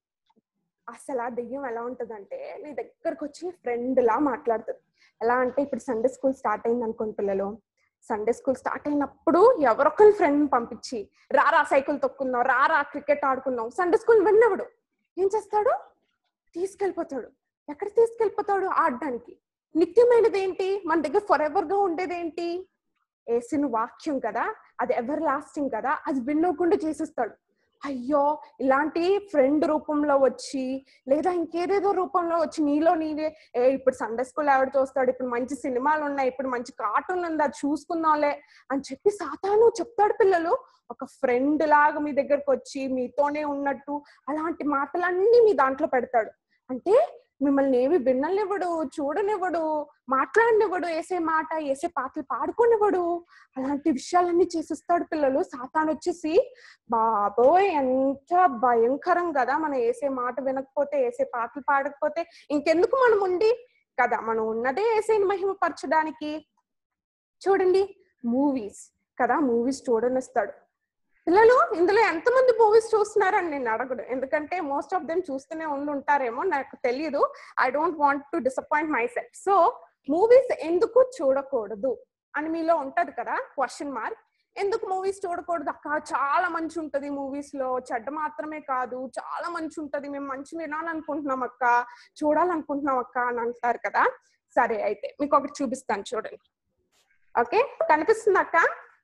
అసలు ఆ దెయ్యం ఎలా ఉంటదంటే నీ దగ్గరకు వచ్చి ఫ్రెండ్ లా మాట్లాడుతుంది. ఎలా అంటే ఇప్పుడు సండే స్కూల్ స్టార్ట్ అయింది అనుకోండి పిల్లలు, సండే స్కూల్ స్టార్ట్ అయినప్పుడు ఎవరొకరి ఫ్రెండ్ పంపించి రారా సైకిల్ తొక్కుందాం, రారా క్రికెట్ ఆడుకుందాం. సండే స్కూల్ విన్నవాడు ఏం చేస్తాడు? తీసుకెళ్ళిపోతాడు. ఎక్కడ తీసుకెళ్ళిపోతాడు? ఆడడానికి. నిత్యమైనది ఏంటి మన దగ్గర? ఫర్ ఎవర్ గా ఉండేది ఏంటి? యేసుని వాక్యం కదా, అది ఎవర్ లాస్టింగ్ కదా, అది వినకుండా చేసేస్తాడు. అయ్యో, ఇలాంటి ఫ్రెండ్ రూపంలో వచ్చి లేదా ఇంకేదేదో రూపంలో వచ్చి నీలో నీవే ఇప్పుడు సండే స్కూల్ ఎవరు చూస్తాడు, ఇప్పుడు మంచి సినిమాలు ఉన్నాయి, ఇప్పుడు మంచి కార్టూన్ ఉంది, అది చూసుకుందాంలే అని చెప్పి సాతాను చెప్తాడు పిల్లలు. ఒక ఫ్రెండ్ లాగా మీ దగ్గరకు వచ్చి మీతోనే ఉన్నట్టు అలాంటి మాటలన్నీ మీ దాంట్లో పెడతాడు. అంటే మిమ్మల్ని ఏమి విననివ్వడు, చూడనివ్వడు, మాట్లాడనివ్వడు, వేసే మాట వేసే పాటలు పాడుకోనివ్వడు. అలాంటి విషయాలన్నీ చేసిస్తాడు పిల్లలు. సాతాను వచ్చేసి బాబోయ్ ఎంత భయంకరం కదా, మనం వేసే మాట వినకపోతే, వేసే పాటలు పాడకపోతే ఇంకెందుకు మనం ఉండి కదా, మనం ఉన్నదే వేసేని మహిమపరచడానికి. చూడండి మూవీస్ కదా, మూవీస్ చూడనిస్తాడు పిల్లలు. ఇందులో ఎంతమంది మూవీస్ చూస్తున్నారని నేను అడగడు, ఎందుకంటే మోస్ట్ ఆఫ్ దెమ్ చూస్తూనే ఉంటారేమో, నాకు తెలియదు. I don't want to disappoint myself. So movies ఎందుకు చూడకూడదు అని మీలో ఉంటది కదా క్వశ్చన్ మార్క్. ఎందుకు మూవీస్ చూడకూడదు అక్క? చాలా మంచి ఉంటది మూవీస్ లో, చెడ్డ మాత్రమే కాదు, చాలా మంచి ఉంటది, మేము మంచి వినాలనుకుంటున్నాం అక్క, చూడాలనుకుంటున్నాం అక్క అని అంటారు కదా. సరే, అయితే మీకు ఒకటి చూపిస్తాను చూడండి. ఓకే, కనిపిస్తుంది అక్క?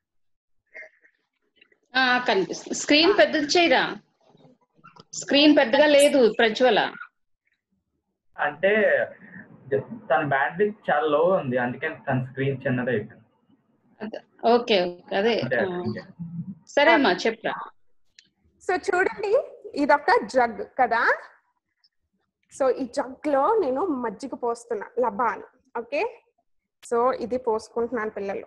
కనిపిస్తుంది. స్క్రీన్ పెద్దది చేయరా, స్క్రీన్ పెద్దగా లేదు ప్రజ్వల. అంటే తన బ్యాటరీ చాలా లో ఉంది, అందుకే తన స్క్రీన్ చిన్నది అయిపోయింది. ఓకే ఓకే, అదే సరే అమ్మా చెప్పరా. సో చూడండి, ఇదొక జగ్ కదా. సో ఈ జగ్ లో నేను మజ్జిగ పోస్తున్నా, లబాన్. ఓకే, సో ఇది పోసుకుంటున్నాను పిల్లలు.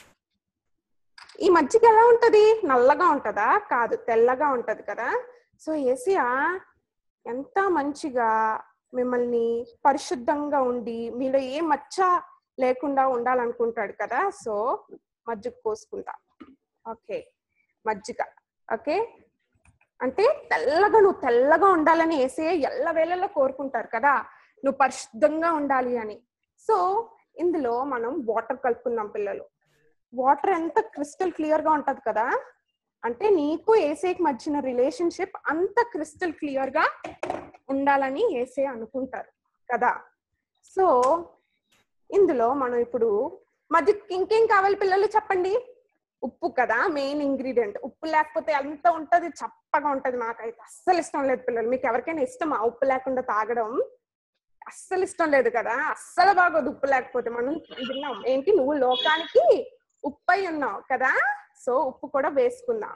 ఈ మజ్జిగ ఎలా ఉంటది? నల్లగా ఉంటదా? కాదు, తెల్లగా ఉంటది కదా. సో యేసయ్య ఎంత మంచిగా మిమ్మల్ని పరిశుద్ధంగా ఉండి మీలో ఏ మచ్చ లేకుండా ఉండాలనుకుంటాడు కదా. సో మజ్జిగ పోసుకుంటా. ఓకే, మజ్జిగ. ఓకే, అంటే తెల్లగా, నువ్వు తెల్లగా ఉండాలని యేసయ్య ఎల్లవేళలా కోరుకుంటారు కదా, నువ్వు పరిశుద్ధంగా ఉండాలి అని. సో ఇందులో మనం వాటర్ కలుపుకుందాం పిల్లలు. వాటర్ ఎంత క్రిస్టల్ క్లియర్ గా ఉంటది కదా, అంటే నీకు యేసయ్యకి మధ్యన రిలేషన్షిప్ అంత క్రిస్టల్ క్లియర్ గా ఉండాలని యేసయ్య అనుకుంటారు కదా. సో ఇందులో మనం ఇప్పుడు మధ్యకి ఇంకేం కావాలి పిల్లలు చెప్పండి? ఉప్పు కదా మెయిన్ ఇంగ్రీడియంట్. ఉప్పు లేకపోతే ఎంత ఉంటది, చప్పగా ఉంటది. నాకైతే అస్సలు ఇష్టం లేదు పిల్లలు. మీకు ఎవరికైనా ఇష్టమా ఉప్పు లేకుండా తాగడం? అస్సలు ఇష్టం లేదు కదా, అస్సలు బాగోదు ఉప్పు లేకపోతే. మనం విన్నాం ఏంటి, నువ్వు లోకానికి ఉప్పై ఉన్నావు కదా. సో ఉప్పు కూడా వేసుకుందాం.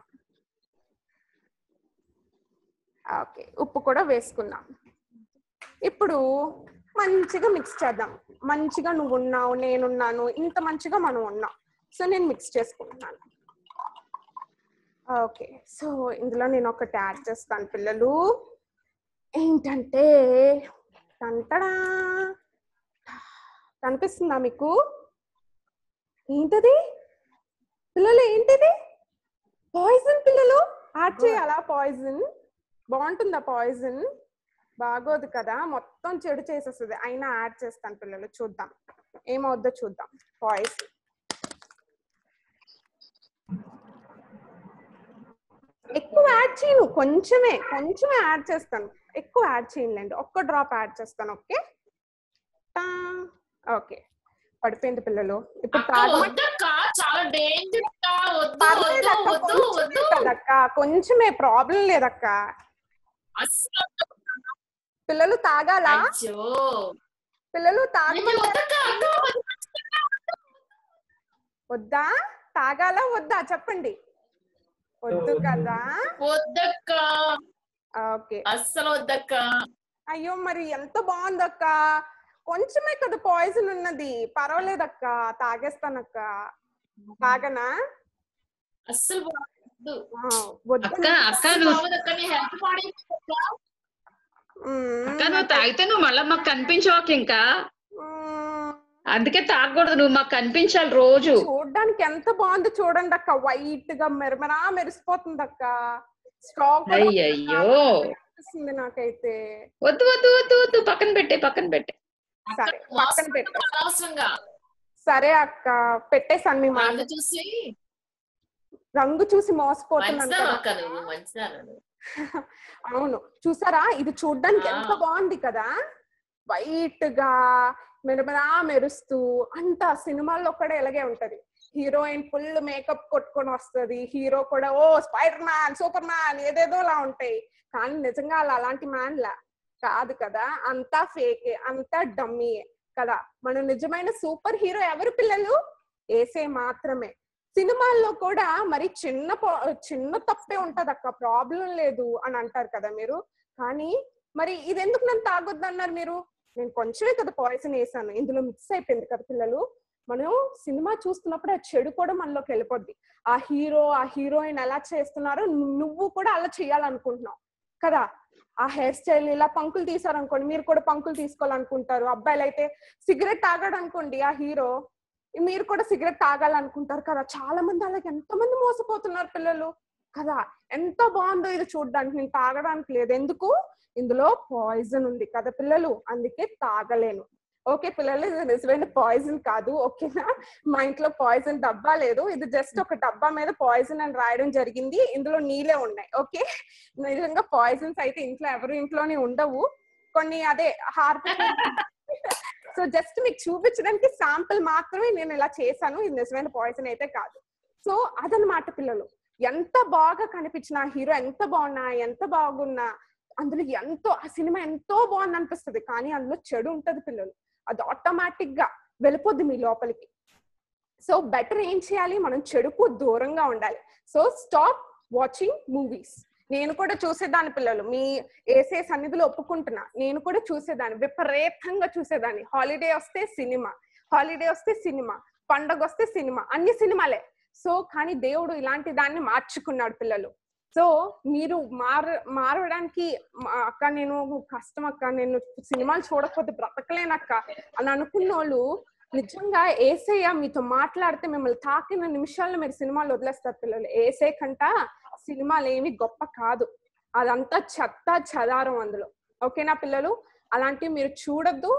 ఓకే, ఉప్పు కూడా వేసుకుందాం. ఇప్పుడు మంచిగా మిక్స్ చేద్దాం. మంచిగా నువ్వు ఉన్నావు, నేనున్నాను, ఇంత మంచిగా మనం ఉన్నాం. సో నేను మిక్స్ చేసుకుంటున్నాను. ఓకే, సో ఇందులో నేను ఒకటి యాడ్ చేస్తాను పిల్లలు. ఏంటంటే టంటడా, కనిపిస్తుందా మీకు? ఏంటది పిల్లలు? ఏంటిది? పాయిజన్ పిల్లలు. యాడ్ చేయాలా పాయిజన్? బాగుంటుందా పాయిజన్? బాగోదు కదా, మొత్తం చెడు చేసేస్తుంది. అయినా యాడ్ చేస్తాను పిల్లలు, చూద్దాం ఏమవుద్దో చూద్దాం. పాయిజన్ ఎక్కువ యాడ్ చేయను, కొంచెమే యాడ్ చేస్తాను, ఎక్కువ యాడ్ చేయనులేండి, ఒక్క డ్రాప్ యాడ్ చేస్తాను. ఓకే ఓకే, పడిపోయింది పిల్లలు. ఇప్పుడు కదక్క, కొంచెమే, ప్రాబ్లం లేదక్క. పిల్లలు తాగాలా? పిల్లలు వద్దా? తాగాలా వద్దా చెప్పండి. వద్దు కదా? వద్దక్క, ఓకే, అస్సలు వద్దక్క. అయ్యో మరి ఎంత బాగుందక్క. కొంచెమే కదా పాయిజన్ ఉన్నది, పర్వాలేదక్క, తాగేస్తానక్క. తాగనా? అస్సలు వద్దు. నువ్వు తాగితే నువ్వు మళ్ళీ మాకు కనిపించవాక ఇంకా, అందుకే తాగకూడదు. నువ్వు మాకు కనిపించాలి రోజు. చూడడానికి ఎంత బాగుంది చూడండి అక్క, వైట్ గా మెరమరా మెరిసిపోతుంది అక్క. స్టాక్ అయ్యో నాకైతే వద్దు వద్దు వద్దు వద్దు, పక్కన పెట్టే పక్కన పెట్టే. సరే పక్కన పెట్టే. సరే అక్క పెట్టేసాను. మీ మాట చూసి రంగు చూసి మోసపోతున్నాను. అవును చూసారా, ఇది చూడ్డానికి ఎంత బాగుంది కదా, వైట్ గా మెరమరా మెరుస్తూ. అంత సినిమాల్లో కూడా ఇలాగే ఉంటది. హీరోయిన్ ఫుల్ మేకప్ కొట్టుకొని వస్తుంది, హీరో కూడా ఓ స్పైడర్ మ్యాన్, సూపర్ మ్యాన్, ఏదేదోలా ఉంటాయి. కానీ నిజంగా అలాంటి మ్యాన్ లా కాదు కదా, అంతా ఫేకే, అంతా డమ్మీయే కదా. మన నిజమైన సూపర్ హీరో ఎవరు పిల్లలు? ఏసే మాత్రమే. సినిమాల్లో కూడా మరి చిన్న తప్పే ఉంటది అక్క, ప్రాబ్లం లేదు అని అంటారు కదా మీరు. కానీ మరి ఇది ఎందుకు నన్ను తాగొద్దు అన్నారు మీరు? నేను కొంచెమే కదా పాయిజన్ వేసాను, ఇందులో మిక్స్ అయిపోయింది కదా పిల్లలు. మనం సినిమా చూస్తున్నప్పుడు ఆ చెడు కూడా మనలోకి వెళ్ళిపోద్ది. ఆ హీరో ఆ హీరోయిన్ ఎలా చేస్తున్నారో నువ్వు కూడా అలా చేయాలనుకుంటున్నావు కదా. ఆ హెయిర్ స్టైల్ ఇలా పంకులు తీసారనుకోండి, మీరు కూడా పంకులు తీసుకోవాలనుకుంటారు. అబ్బాయిలు అయితే సిగరెట్ తాగాడు అనుకోండి ఆ హీరో, మీరు కూడా సిగరెట్ తాగాలనుకుంటారు కదా. చాలా మంది అలాగే ఎంతమంది మోసపోతున్నారు పిల్లలు కదా. ఎంత బాగుందో ఇది చూడడానికి. నేను తాగడానికి లేదు, ఎందుకు? ఇందులో పాయిజన్ ఉంది కదా పిల్లలు, అందుకే తాగలేను. ఓకే పిల్లలు, ఇది నిజమైన పాయిజన్ కాదు, ఓకేనా? మా ఇంట్లో పాయిజన్ డబ్బా లేదు, ఇది జస్ట్ ఒక డబ్బా మీద పాయిజన్ అని రాయడం జరిగింది, ఇందులో నీళ్ళే ఉన్నాయి. ఓకే, నిజంగా పాయిజన్స్ అయితే ఎవరి ఇంట్లోనే ఉండవు, కొన్ని అదే హార్పిక్. సో జస్ట్ మీకు చూపించడానికి శాంపుల్ మాత్రమే నేను ఇలా చేశాను, ఇది నిజమైన పాయిజన్ అయితే కాదు. సో అదనమాట పిల్లలు. ఎంత బాగా కనిపించిన హీరో, ఎంత బాగున్నా అందులో ఆ సినిమా ఎంతో బాగుంది అనిపిస్తుంది, కానీ అందులో చెడు ఉంటది పిల్లలు. అది ఆటోమేటిక్ గా వెళ్ళిపోద్ది మీ లోపలికి. సో బెటర్ ఏం చేయాలి, మనం చెడుకు దూరంగా ఉండాలి. So stop watching movies. నేను కూడా చూసేదాన్ని పిల్లలు, మీ ఏసే సన్నిధిలో ఒప్పుకుంటున్నా, నేను కూడా చూసేదాన్ని, విపరీతంగా చూసేదాన్ని. హాలిడే వస్తే సినిమా, పండగ వస్తే సినిమా, అన్ని సినిమాలే. సో కానీ దేవుడు ఇలాంటి దాన్ని మార్చుకున్నాడు పిల్లలు. సో మీరు మారడానికి అక్క నేను కష్టం అక్క, నేను సినిమాలు చూడకపోతే బ్రతకలేనక్క అని అనుకున్న వాళ్ళు నిజంగా ఏసయ్య మీతో మాట్లాడితే మిమ్మల్ని తాకిన నిమిషాల్లో మీరు సినిమాలు వదిలేస్తారు పిల్లలు. ఏసే కంట సినిమాలు ఏమి గొప్ప కాదు, అదంతా చెత్త చెదారం అందులో. ఓకేనా పిల్లలు? అలాంటివి మీరు చూడొద్దు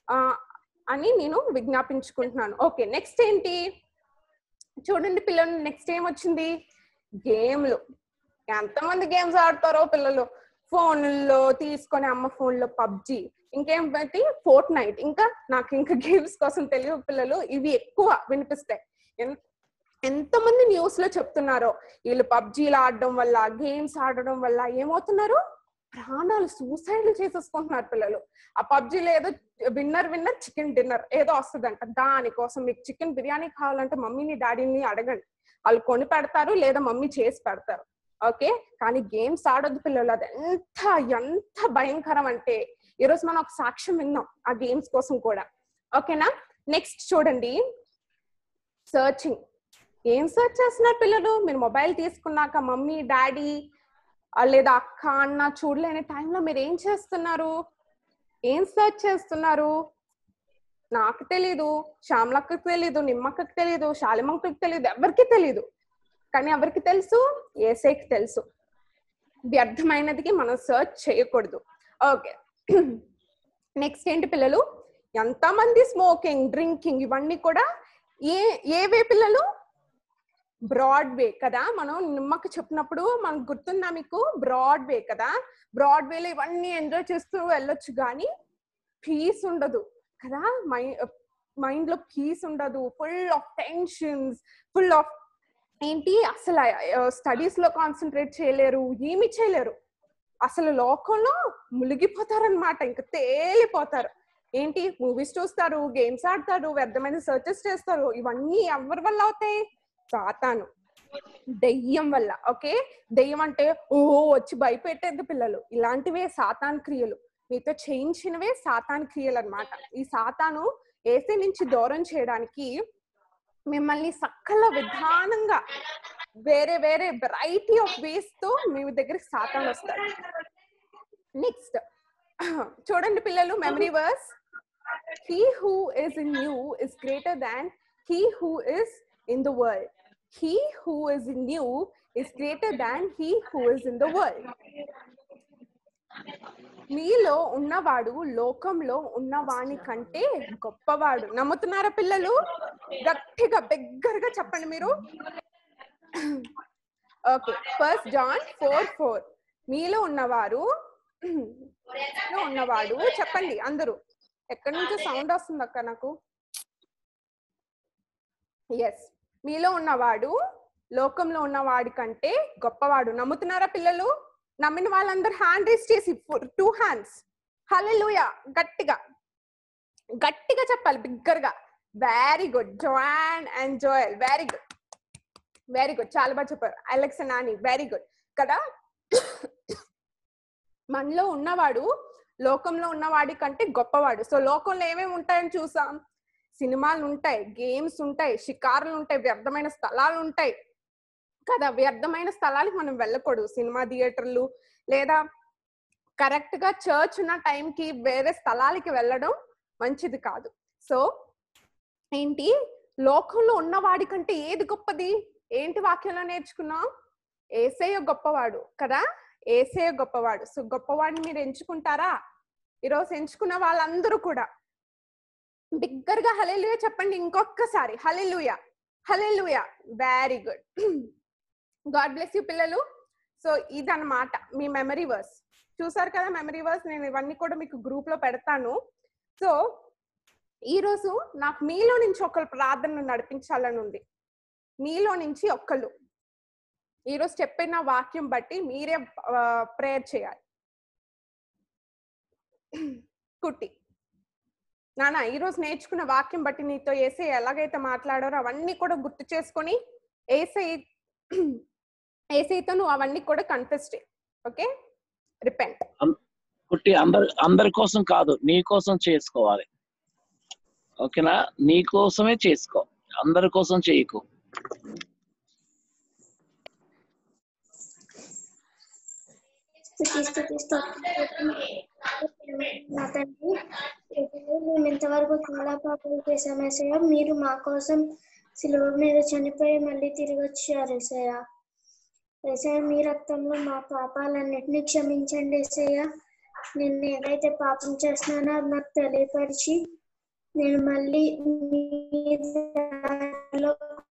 అని నేను విజ్ఞాపించుకుంటున్నాను. ఓకే, నెక్స్ట్ ఏంటి చూడండి పిల్లలు. నెక్స్ట్ ఏం వచ్చింది? గేమ్లు. ఎంతమంది గేమ్స్ ఆడతారో పిల్లలు, ఫోన్లో తీసుకొని అమ్మ ఫోన్లో పబ్జి, ఇంకేం బట్టి ఫోర్ట్ నైట్. నాకు గేమ్స్ కోసం తెలియదు పిల్లలు, ఇవి ఎక్కువ వినిపిస్తాయి. ఎంతమంది న్యూస్ లో చెప్తున్నారో వీళ్ళు పబ్జీలు ఆడడం వల్ల, గేమ్స్ ఆడడం వల్ల ఏమవుతున్నారు, ప్రాణాలు సూసైడ్లు చేసేసుకుంటున్నారు పిల్లలు. ఆ పబ్జీలో ఏదో విన్నర్ చికెన్ డిన్నర్ ఏదో వస్తుందంట, దానికోసం మీకు చికెన్ బిర్యానీ కావాలంటే మమ్మీని డాడీని అడగండి, వాళ్ళు కొని పెడతారు లేదా మమ్మీ చేసి పెడతారు. ఓకే, కానీ గేమ్స్ ఆడొద్దు పిల్లలు. అది ఎంత భయంకరం అంటే ఈరోజు మనం ఒక సాక్ష్యం విన్నాం ఆ గేమ్స్ కోసం కూడా. ఓకేనా? నెక్స్ట్ చూడండి, సర్చింగ్. ఏం సర్చ్ చేస్తున్నారు పిల్లలు? మీరు మొబైల్ తీసుకున్నాక మమ్మీ డాడీ లేదా అక్క అన్న చూడలేని టైంలో మీరు ఏం చేస్తున్నారు? ఏం సర్చ్ చేస్తున్నారు? నాకు తెలీదు, శ్యామలక్కకి తెలీదు, నిమ్మక్కకి తెలీదు, శాలిమంకకి తెలీదు, ఎవరికి తెలీదు. కానీ ఎవరికి తెలుసు? ఏసైకి తెలుసు. వ్యర్థమైనదికి మనం సర్చ్ చేయకూడదు. ఓకే, నెక్స్ట్ ఏంటి పిల్లలు? ఎంతమంది స్మోకింగ్, డ్రింకింగ్ ఇవన్నీ కూడా ఏవే పిల్లలు? బ్రాడ్వే కదా. మనం నిమ్మకి చెప్పినప్పుడు మనకు గుర్తుందా మీకు? బ్రాడ్వే కదా. బ్రాడ్వేలో ఇవన్నీ ఎంజాయ్ చేస్తూ వెళ్ళొచ్చు, కానీ పీస్ ఉండదు కదా. మైండ్ లో పీస్ ఉండదు, full of tensions, full of ఏంటి, అసలు స్టడీస్ లో కాన్సన్ట్రేట్ చేయలేరు, ఏమి చేయలేరు, అసలు లోకంలో మునిగిపోతారనమాట, ఇంకా తేలిపోతారు. ఏంటి మూవీస్ చూస్తారు, గేమ్స్ ఆడతారు, వ్యర్థమైన సర్చెస్ చేస్తారు. ఇవన్నీ ఎవరి వల్ల అవుతాయి? సాతాను, దెయ్యం వల్ల. ఓకే, దెయ్యం అంటే ఓహో వచ్చి భయపెట్టేది పిల్లలు. ఇలాంటివే సాతాన్ క్రియలు, మీతో చేయించినవే సాతాన్ క్రియలు అన్నమాట. ఈ సాతాను ఏసే నుంచి దూరం చేయడానికి మిమ్మల్ని సకల విధానంగా వేరే వేరే వెరైటీ ఆఫ్ వేస్ తో మీ దగ్గరికి సాతాన్ వస్తారు. నెక్స్ట్ చూడండి పిల్లలు, memory verse, he who is in you is greater than he who is in the world. He who is in you is greater than he who is in the world. మీలో ఉన్నవాడు లోకంలో ఉన్నవాని కంటే గొప్పవాడు. నమ్ముతున్నారా పిల్లలు? గట్టిగా బిగ్గరగా చెప్పండి మీరు. ఓకే, 1 John 4:4 మీలో ఉన్నవాడు చెప్పండి అందరూ. ఎక్కడి నుంచో సౌండ్ వస్తుంది అక్క నాకు. ఎస్, మీలో ఉన్నవాడు లోకంలో ఉన్నవాడి కంటే గొప్పవాడు. నమ్ముతున్నారా పిల్లలు? నమ్మిన వాళ్ళందరూ హ్యాండ్ రేస్ చేసి 2 hands హల్లెలూయా గట్టిగా చెప్పాలి, బిగ్గరగా. Very good Joan and Joel, very good చాలా బాగా చెప్పారు. Alex and Nani, very good కదా. మనలో ఉన్నవాడు లోకంలో ఉన్నవాడి కంటే గొప్పవాడు. సో లోకంలో ఏమేమి ఉంటాయని చూసాం. సినిమాలు ఉంటాయి, గేమ్స్ ఉంటాయి, షికారులు ఉంటాయి, వ్యర్థమైన స్థలాలు ఉంటాయి కదా. వ్యర్థమైన స్థలాలకు మనం వెళ్ళకూడదు. సినిమా థియేటర్లు లేదా కరెక్ట్ గా చర్చ్ ఉన్న టైంకి వేరే స్థలాలకి వెళ్ళడం మంచిది కాదు. సో ఏంటి, లోకంలో ఉన్నవాడి కంటే ఏది గొప్పది? ఏంటి వాక్యంలో నేర్చుకున్నాం? యేసయ్య గొప్పవాడు కదా, యేసయ్య గొప్పవాడు. సో గొప్పవాడిని మీరు ఎంచుకుంటారా? ఈరోజు ఎంచుకున్న వాళ్ళందరూ కూడా బిగ్గరగా హల్లెలూయా చెప్పండి ఇంకొకసారి. Hallelujah, hallelujah, very good. God bless you పిల్లలు. సో ఇదన్నమాట మీ మెమరీ వర్స్. చూసారు కదా మెమరీ వర్స్. నేను ఇవన్నీ కూడా మీకు గ్రూప్ లో పెడతాను. సో ఈరోజు నాకు మీలో నుంచి ఒకళ్ళు ప్రార్థనను నడిపించాలని ఉంది. మీలో నుంచి ఒక్కళ్ళు ఈరోజు చెప్పిన వాక్యం బట్టి మీరే ప్రేయర్ చేయాలి. కుట్టి నానా, ఈరోజు నేర్చుకున్న వాక్యం బట్టి నీతో యేసయ్య ఎలాగైతే మాట్లాడారో అవన్నీ కూడా గుర్తు చేసుకొని యేసయ్యతో నువ్వు అవన్నీ కూడా కన్ఫెస్ చేయి. Okay, repent. కుట్టి అందరి కోసం కాదు, నీ కోసం చేసుకోవాలి. ఓకేనా? నీ కోసమే చేసుకో, అందరి కోసం చేయకు. నా తండ్రి, మేము ఇంతవరకు చాలా పాపాలు చేశాం యేసయ్య. మీరు మా కోసం సిలువ మీద చనిపోయి మళ్ళీ తిరిగి వచ్చారు యేసయ్య. యేసయ్య, మీ రక్తంలో మా పాపాలన్నిటినీ క్షమించండి యేసయ్య. నేను ఏదైతే పాపం చేస్తున్నానో అది నాకు తెలియపరిచి నేను మళ్ళీ మీ దారిలో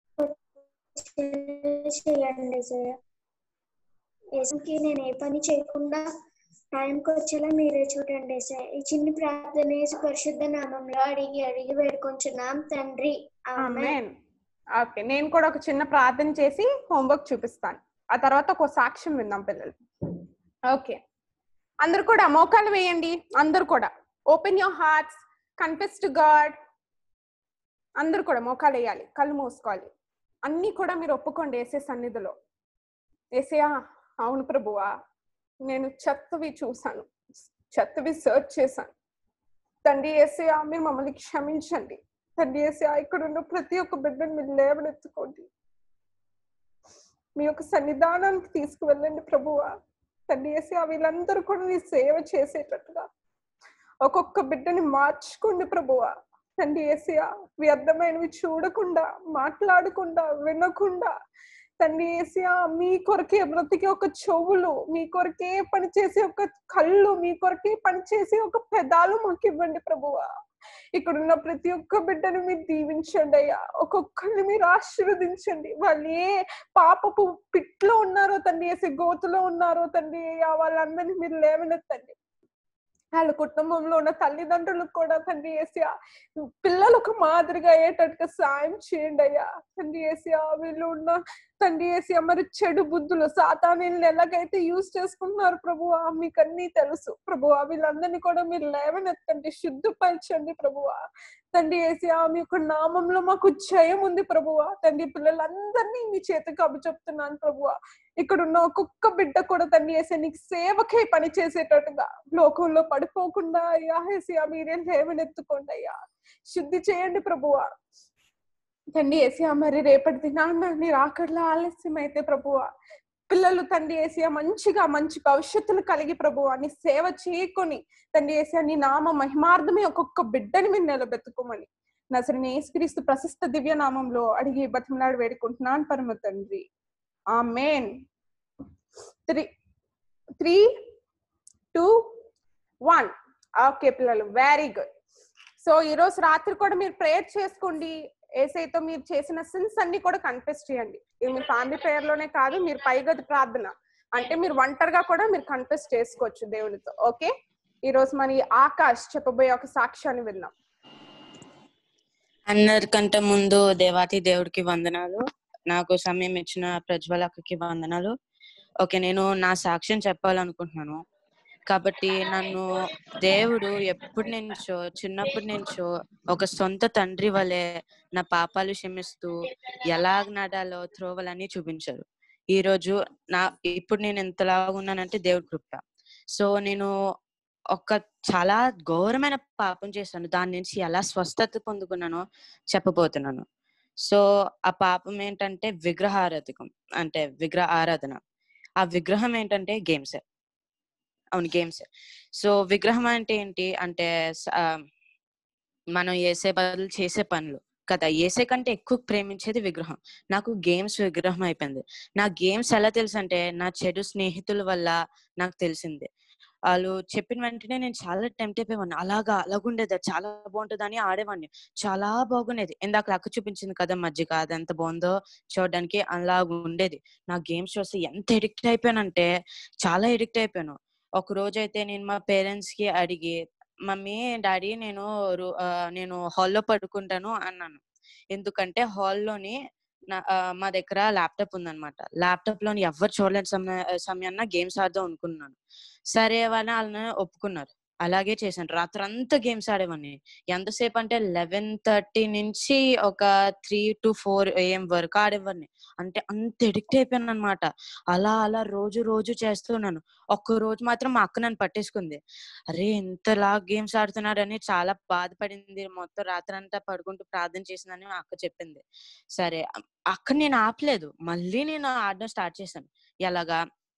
చేయండి యేసయ్య. యేసుకి నేను ఏ పని చేయకుండా టైంకి వచ్చేలా మీరే చూడండి యేసయ్య. ఈ చిన్న ప్రార్థన యేసు పరిశుద్ధ నామంలో అడిగి వేడుకొంచున్నాం తండ్రి, ఆమేన్. ఓకే, నేను కూడా ఒక చిన్న ప్రార్థన చేసి హోంవర్క్ చూపిస్తాను. ఆ తర్వాత ఒక సాక్ష్యం విందాం పిల్లలు. ఓకే, అందరు కూడా మోకాలు వేయండి. అందరు కూడా open your hearts, confess to God. అందరు కూడా మోకాలు వేయాలి, కళ్ళు మూసుకోవాలి. అన్ని కూడా మీరు ఒప్పుకోండి యేసే సన్నిధిలో. యేసయ్యా, అవును ప్రభువా, నేను చెత్తవి చూసాను, చెత్తవి సర్చ్ చేశాను తండ్రి. యేసయ్యా, మీరు మమ్మల్ని క్షమించండి తండ్రి. యేసయ్యా, ఇక్కడ ఉన్న ప్రతి ఒక్క బిడ్డను మీరు లేవనెత్తుకోండి, మీ యొక్క సన్నిధానానికి తీసుకువెళ్ళండి ప్రభువా తండ్రి. యేసయ్యా, వీళ్ళందరూ కూడా నీ సేవ చేసేటట్టుగా ఒక్కొక్క బిడ్డని మార్చుకోండి ప్రభువా తండ్రి. యేసయ్యా, వ్యర్థమైనవి చూడకుండా, మాట్లాడకుండా, వినకుండా తండ్రి. యేసయ్యా, మీ కొరకే బ్రతికే ఒక చెవులు, మీ కొరకే పనిచేసే ఒక కళ్ళు, మీ కొరకే పనిచేసే ఒక పెదాలు మాకు ఇవ్వండి ప్రభువా. ఇక్కడున్న ప్రతి ఒక్క బిడ్డను మీరు దీవించండి అయ్యా. ఒక్కొక్కరిని మీరు ఆశీర్వదించండి. వాళ్ళు ఏ పాపపు పిట్లో ఉన్నారో తండ్రి, యేసే గోతులో ఉన్నారో తండ్రి అయ్యా, వాళ్ళందరినీ మీరు లేవనెత్తండి. వాళ్ళ కుటుంబంలో ఉన్న తల్లిదండ్రులకు కూడా తండ్రి యేసయ్యా, పిల్లలకు మాదిరిగా అయ్యేటట్టుగా సాయం చేయండి అయ్యా తండ్రి యేసయ్యా. వీళ్ళు ఉన్న తండ్రి యేసయ్య మరి చెడు బుద్ధులు సాతానుల్ని ఎలాగైతే యూజ్ చేసుకుంటున్నారు ప్రభువా, మీకు అన్ని తెలుసు ప్రభువా. వీళ్ళందరినీ కూడా మీరు లేవనెత్తండి, శుద్ధపరచండి ప్రభువా. తండ్రి యేసయ్య మీ యొక్క నామంలో మాకు జయం ఉంది ప్రభువా. తండ్రి పిల్లలందరినీ మీ చేతికి అప్పచెప్తున్నాను ప్రభువా. ఇక్కడ ఉన్న ఒక్కొక్క బిడ్డ కూడా తండ్రి యేసయ్య నీకు సేవకై పని చేసేటట్టుగా లోకంలో పడిపోకుండా అయ్యా యేసయ్య మీరే లేవనెత్తుకోండి అయ్యా, శుద్ధి చేయండి ప్రభువా. తండ్రి యేసయ్య మరి రేపటి దినాన్న మీరు ఆకడ్లా ఆలస్యం అయితే ప్రభువా, పిల్లలు తండ్రి యేసయ్య మంచి భవిష్యత్తును కలిగి ప్రభువా నీ సేవ చేయకొని తండ్రి యేసయ్య నీ నామ మహిమార్థమే ఒక్కొక్క బిడ్డని మీరు నిలబెట్టుకోమని నజరేయుడైన యేసుక్రీస్తు ప్రశస్త దివ్య నామంలో అడిగి బతిమలాడి వేడుకుంటున్నాను పరమ తండ్రి, ఆమేన్. 3, 2, 1. ఓకే పిల్లలు, వెరీ గుడ్. సో ఈ రోజు రాత్రి కూడా మీరు ప్రేయర్ చేసుకోండి. యేసయ్యతో మీరు చేసిన సిన్స్ అన్ని కూడా కన్ఫెస్ చేయండి. ఇది మీ ఫ్యామిలీ ప్రేయర్ లోనే కాదు, మీరు పైగది ప్రార్థన అంటే మీరు ఒంటరిగా కూడా మీరు కన్ఫెస్ చేసుకోవచ్చు దేవునితో. ఓకే, ఈ రోజు మరి ఆకాష్ చెప్పబోయే ఒక సాక్ష్యాన్ని విన్నాం. అందరికంటే ముందు దేవాతి దేవుడికి వందనాలు, నాకు సమయం ఇచ్చిన ప్రజ్వలకి వందనాలు. ఓకే, నేను నా సాక్ష్యం చెప్పాలనుకుంటున్నాను. కాబట్టి నన్ను దేవుడు చిన్నప్పటి నుంచో ఒక సొంత తండ్రి వలె నా పాపాలు క్షమిస్తూ ఎలాగ నడాలో త్రోవలన్నీ చూపించారు. ఈ రోజు ఇప్పుడు నేను ఎంతలాగా ఉన్నానంటే దేవుడి కృప. సో నేను చాలా ఘోరమైన పాపం చేశాను, దాని నుంచి ఎలా స్వస్థత పొందుకున్నానో చెప్పబోతున్నాను. సో ఆ పాపం ఏంటంటే విగ్రహ ఆరాధన. ఆ విగ్రహం ఏంటంటే గేమ్స్. అవును, గేమ్స్. సో విగ్రహం అంటే ఏంటి అంటే మనం చేసే బదులు చేసే పనులు కదా. ఏసే కంటే ఎక్కువ ప్రేమించేది విగ్రహం. నాకు గేమ్స్ విగ్రహం అయిపోయింది. నా గేమ్స్ ఎలా తెలుసు అంటే నా చెడు స్నేహితుల వల్ల నాకు తెలిసింది. వాళ్ళు చెప్పిన వెంటనే నేను చాలా టెంప్ట్ అయిపోయేవాడిని. అలాగుండేది, చాలా బాగుంటుంది అని ఆడేవాడిని, చాలా బాగుండేది. ఇందాక అక్క చూపించింది కదా మజ్జిగ, అది ఎంత బాగుందో చూడడానికి, అలాగ ఉండేది. నా గేమ్స్ చూస్తే ఎంత ఎడిక్ట్ అయిపోయానంటే చాలా ఎడిక్ట్ అయిపోయాను. ఒక రోజు అయితే నేను మా పేరెంట్స్ కి అడిగి, మమ్మీ డాడీ నేను హాల్లో పడుకుంటాను అన్నాను. ఎందుకంటే హాల్లోని మా దగ్గర ల్యాప్టాప్ ఉందన్నమాట. ల్యాప్టాప్ లోని ఎవరు చూడలేని సమయాన్న గేమ్స్ ఆడదాం అనుకున్నాను. సరే వాళ్ళని ఒప్పుకున్నారు, అలాగే చేశాను. రాత్రంతా గేమ్స్ ఆడేవాడిని. ఎంతసేపు అంటే 11:30 నుంచి ఒక 3 to 4 AM వరకు ఆడేవాడిని. అంటే అంత ఎడిక్ట్ అయిపోయాను అనమాట. అలా రోజు చేస్తున్నాను. ఒక్క రోజు మాత్రం మా అక్క నన్ను పట్టేసుకుంది. అరే ఇంతలా గేమ్స్ ఆడుతున్నాడని చాలా బాధపడింది. మొత్తం రాత్రంతా పడుకుంటూ ప్రార్థన చేసిందని మా అక్క చెప్పింది. సరే అక్కడ నేను ఆపలేదు, మళ్ళీ నేను ఆడడం స్టార్ట్ చేశాను. ఎలాగా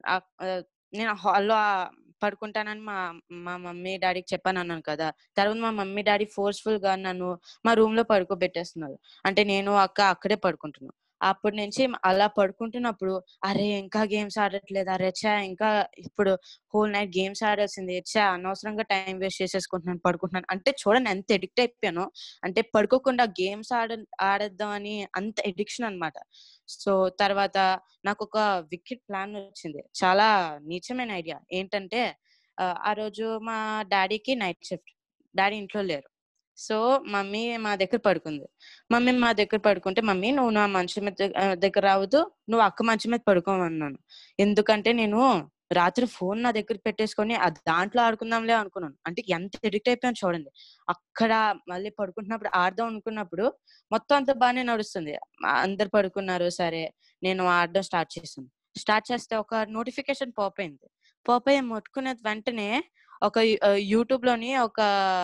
నేను హాల్లో పడుకుంటానని మా మమ్మీ డాడీకి చెప్పాను అన్నాను కదా. తర్వాత మా మమ్మీ డాడీ ఫోర్స్ఫుల్ గా నన్ను మా రూమ్ లో పడుకోబెట్టేస్తున్నారు. అంటే నేను అక్క అక్కడే పడుకుంటున్నాను. అప్పటి నుంచి అలా పడుకుంటున్నప్పుడు అరే ఇంకా గేమ్స్ ఆడట్లేదు, అరే ఇంకా ఇప్పుడు హోల్ నైట్ గేమ్స్ ఆడాల్సింది, అనవసరంగా టైం వేస్ట్ చేసేసుకుంటున్నాను, పడుకుంటున్నాను. అంటే చూడండి ఎంత ఎడిక్ట్ అయిపోయాను. అంటే పడుకోకుండా గేమ్స్ ఆడేద్దాం అని అంత ఎడిక్షన్ అనమాట. సో తర్వాత నాకు ఒక వికెట్ ప్లాన్ వచ్చింది, చాలా నీచమైన ఐడియా. ఏంటంటే ఆ రోజు మా డాడీకి నైట్ షిఫ్ట్, డాడీ ఇంట్లో లేరు. సో మమ్మీ మా దగ్గర పడుకుంది. మమ్మీ మా దగ్గర పడుకుంటే, మమ్మీ నువ్వు నా మంచం మీద దగ్గర రావద్దు, నువ్వు అక్క మంచం మీద పడుకోమన్నాను. ఎందుకంటే నేను రాత్రి ఫోన్ నా దగ్గర పెట్టేసుకొని దాంట్లో ఆడుకుందాంలే అనుకున్నాను. అంటే ఎంత ఎడిక్ట్ అయిపోయాను చూడండి. అక్కడ మళ్ళీ పడుకుంటున్నప్పుడు ఆడదాం అనుకున్నప్పుడు మొత్తం అంతా బాగానే నడుస్తుంది, అందరు పడుకున్నారు. సరే నేను ఆడడం స్టార్ట్ చేస్తే ఒక నోటిఫికేషన్ పాప్ అయ్యి ముట్టుకునే వెంటనే ఒక యూట్యూబ్ లోని ఒక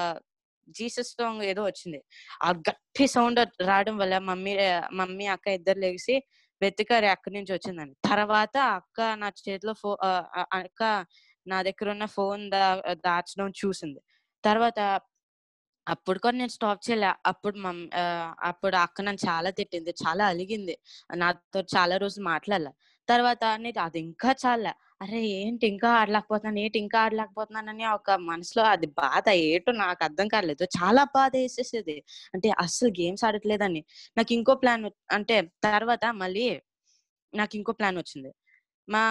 జీసస్ సాంగ్ ఏదో వచ్చింది. ఆ గట్టి సౌండ్ రావడం వల్ల మమ్మీ అక్క ఇద్దరు లేచి వెతికారు ఎక్కడి నుంచి వచ్చిందని. తర్వాత అక్క నా చేతిలో అక్క నా దగ్గర ఉన్న ఫోన్ దాచడం చూసింది. తర్వాత అప్పుడు కూడా నేను స్టాప్ చేయలే. అప్పుడు అక్క నన్ను చాలా తిట్టింది, చాలా అలిగింది, నాతో చాలా రోజులు మాట్లాడలే. తర్వాత నేను అది ఇంకా చాలా అరే ఏంటి ఇంకా ఆడలేకపోతున్నానని ఒక మనసులో అది బాధ ఏటో నాకు అర్థం కాలేదు. చాలా బాధ వేసేసేది, అంటే అస్సలు గేమ్స్ ఆడట్లేదని. నాకు ఇంకో ప్లాన్ అంటే తర్వాత మళ్ళీ నాకు ఇంకో ప్లాన్ వచ్చింది.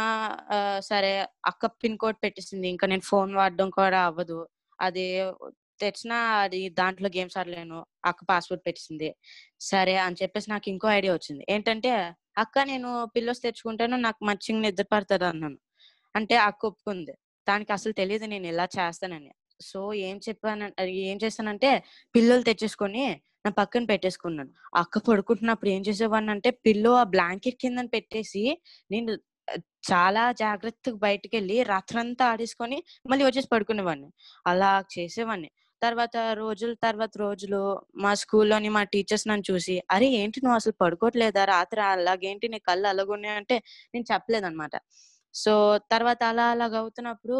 సరే అక్క పిన్ కోడ్ పెట్టేసింది, ఇంకా నేను ఫోన్ వాడడం కూడా అవ్వదు, అది తెచ్చినా అది దాంట్లో గేమ్స్ ఆడలేను. అక్క పాస్వర్డ్ పెట్టింది. సరే అని చెప్పేసి నాకు ఇంకో ఐడియా వచ్చింది. ఏంటంటే, అక్క నేను పిల్లోస్ తెచ్చుకుంటాను, నాకు మంచిగా నిద్ర పడతది అన్నాను. అంటే అక్క ఒప్పుకుంది. దానికి అసలు తెలియదు నేను ఇలా చేస్తానని. సో ఏం చేశానంటే పిల్లోలు తెచ్చేసుకొని నా పక్కన పెట్టేసుకున్నాను. అక్క పడుకుంటున్నప్పుడు ఏం చేసేవాడినంటే పిల్లో ఆ బ్లాంకెట్ కింద పెట్టేసి నేను చాలా జాగ్రత్తగా బయటకెళ్ళి రాత్రంతా ఆడేసుకొని మళ్ళీ వచ్చేసి పడుకునేవాడిని. అలా చేసేవాడిని. తర్వాత రోజులు మా స్కూల్లోని మా టీచర్స్ నన్ను చూసి, అరే ఏంటి నువ్వు అసలు పడుకోవట్లేదా రాత్రి, అలాగేంటి నీ కళ్ళు అలాగున్నాయి అంటే నేను చెప్పలేదన్నమాట. సో తర్వాత అలాగ అవుతున్నప్పుడు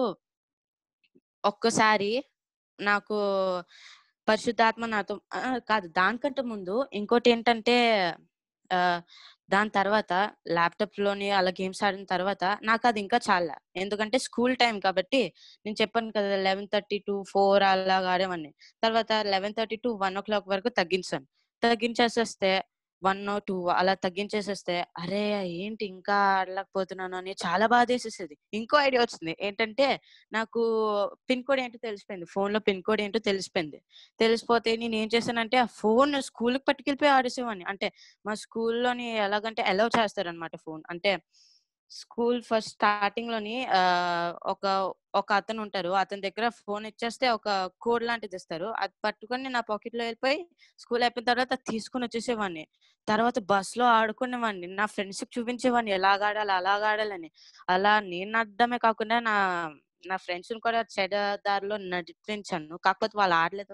ఒక్కసారి నాకు పరిశుద్ధాత్మ నాతో కాదు, దానికంటే ముందు ఇంకోటి ఏంటంటే దాని తర్వాత ల్యాప్టాప్ లోని అలా గేమ్స్ ఆడిన తర్వాత నాకు అది ఇంకా చాలా, ఎందుకంటే స్కూల్ టైం కాబట్టి నేను చెప్పాను కదా 11:30 to 4 అలాగా ఆడేవాడిని. తర్వాత 11:30 to 1 o'clock వరకు తగ్గించేసేస్తే 1 or 2 అలా తగ్గించేసేస్తే అరే ఏంటి ఇంకా ఆడలేకపోతున్నాను అని చాలా బాధేసేసేది. ఇంకో ఐడియా వచ్చింది. ఏంటంటే నాకు పిన్ కోడ్ ఏంటో తెలిసిపోయింది. ఫోన్ లో పిన్ కోడ్ ఏంటో తెలిసిపోతే నేను ఏం చేశానంటే ఆ ఫోన్ స్కూల్కి పట్టుకెళ్ళిపోయి ఆడేసేవాడిని. అంటే మా స్కూల్లోని ఎలాగంటే అలౌ చేస్తారనమాట ఫోన్. అంటే స్కూల్ ఫస్ట్ స్టార్టింగ్ లోని ఒక అతను ఉంటారు, అతని దగ్గర ఫోన్ ఇచ్చేస్తే ఒక కోడ్ లాంటిది ఇస్తారు. అది పట్టుకొని నా పాకెట్ లో వెళ్ళిపోయి స్కూల్ అయిపోయిన తర్వాత తీసుకొని వచ్చేసేవాడిని. తర్వాత బస్ లో ఆడుకునేవాడిని, నా ఫ్రెండ్స్ కి చూపించేవాడిని ఎలాగాడాలి అలాగాడాలని. అలా నేను ఆడడమే కాకుండా నా ఫ్రెండ్స్ కూడా చెడ్డ దారిలో నడిపించాను. కాకపోతే వాళ్ళు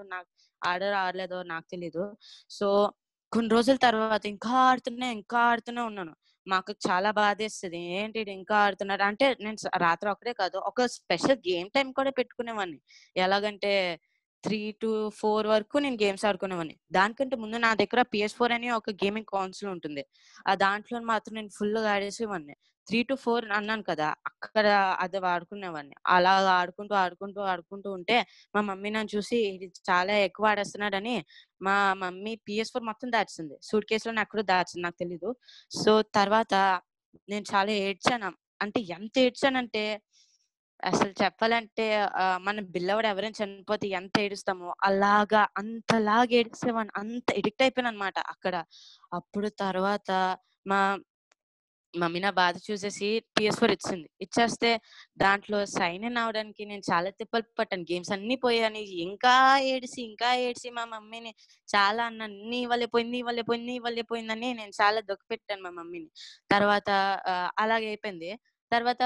ఆడలేదో నాకు తెలీదు. సో కొన్ని రోజుల తర్వాత ఇంకా ఆడుతూనే ఉన్నాను. మా అక్కకి చాలా బాధేస్తది. ఏంటి ఇంకా ఆడుతున్నారు అంటే, నేను రాత్రి ఒక్కటే కాదు, ఒక స్పెషల్ గేమ్ టైం కూడా పెట్టుకునేవాడిని. ఎలాగంటే 3 to 4 వరకు నేను గేమ్స్ ఆడుకునేవాడిని. దానికంటే ముందు నా దగ్గర PS4 అని ఒక గేమింగ్ కౌన్సిల్ ఉంటుంది. ఆ దాంట్లో మాత్రం నేను ఫుల్ గా ఆడేసేవాడిని. 3 to 4 అన్నాను కదా, అక్కడ అది ఆడుకునేవాడిని. అలా ఆడుకుంటూ ఉంటే మా మమ్మీ నన్ను చూసి ఇది చాలా ఎక్కువ ఆడేస్తున్నాడని మా మమ్మీ PS4 మొత్తం దాచింది. సూట్ కేసులో ఎక్కడో దాచింది, నాకు తెలీదు. సో తర్వాత నేను చాలా ఏడ్చాను. అంటే ఎంత ఏడ్చానంటే అసలు చెప్పాలంటే మన బిల్లవాడు ఎవరైనా చనిపోతే ఎంత ఏడుస్తామో అలాగా అంతలాగా ఏడ్చేవాడిని. అంత ఎడిక్ట్ అయిపోయాను అనమాట అక్కడ. అప్పుడు తర్వాత మా మమ్మీ నా బాధ చూసేసి PS4 ఇచ్చేస్తే దాంట్లో సైన్ ఇన్ అవడానికి నేను చాలా తిప్పలు పట్టాను. గేమ్స్ అన్ని పోయాని ఇంకా ఏడిసి మా మమ్మీని చాలా అన్నాను, నీ వల్లే పోయిందని నేను చాలా దుఃఖపెట్టాను మా మమ్మీని. తర్వాత అలాగే అయిపోయింది. తర్వాత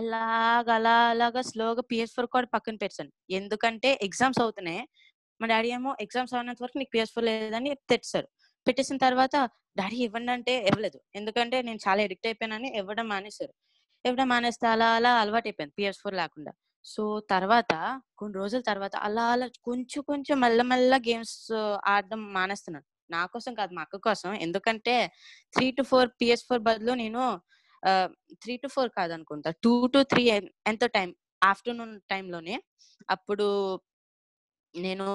అలాగా స్లోగా PS4 కూడా పక్కన పెట్టాను. ఎందుకంటే ఎగ్జామ్స్ అవుతున్నాయి. మా డాడీ ఏమో ఎగ్జామ్స్ అవునంత వరకు నీకు PS4 లేదని తెచ్చారు. పెట్టేసిన తర్వాత డాడీ ఇవ్వండి అంటే ఇవ్వలేదు. ఎందుకంటే నేను చాలా ఎడిక్ట్ అయిపోయానని ఇవ్వడం మానేస్తే అలా అలవాటు అయిపోయింది PS4 లేకుండా. సో తర్వాత కొన్ని రోజుల తర్వాత అలా కొంచెం మెల్లమెల్ల గేమ్స్ ఆడడం మానేస్తున్నాను. నా కోసం కాదు, మా అక్క కోసం. ఎందుకంటే 3 to 4 PS4 బదులు నేను 3 to 4 కాదనుకుంటా 2 to 3 ఎంతో టైం ఆఫ్టర్నూన్ టైంలోనే అప్పుడు నేను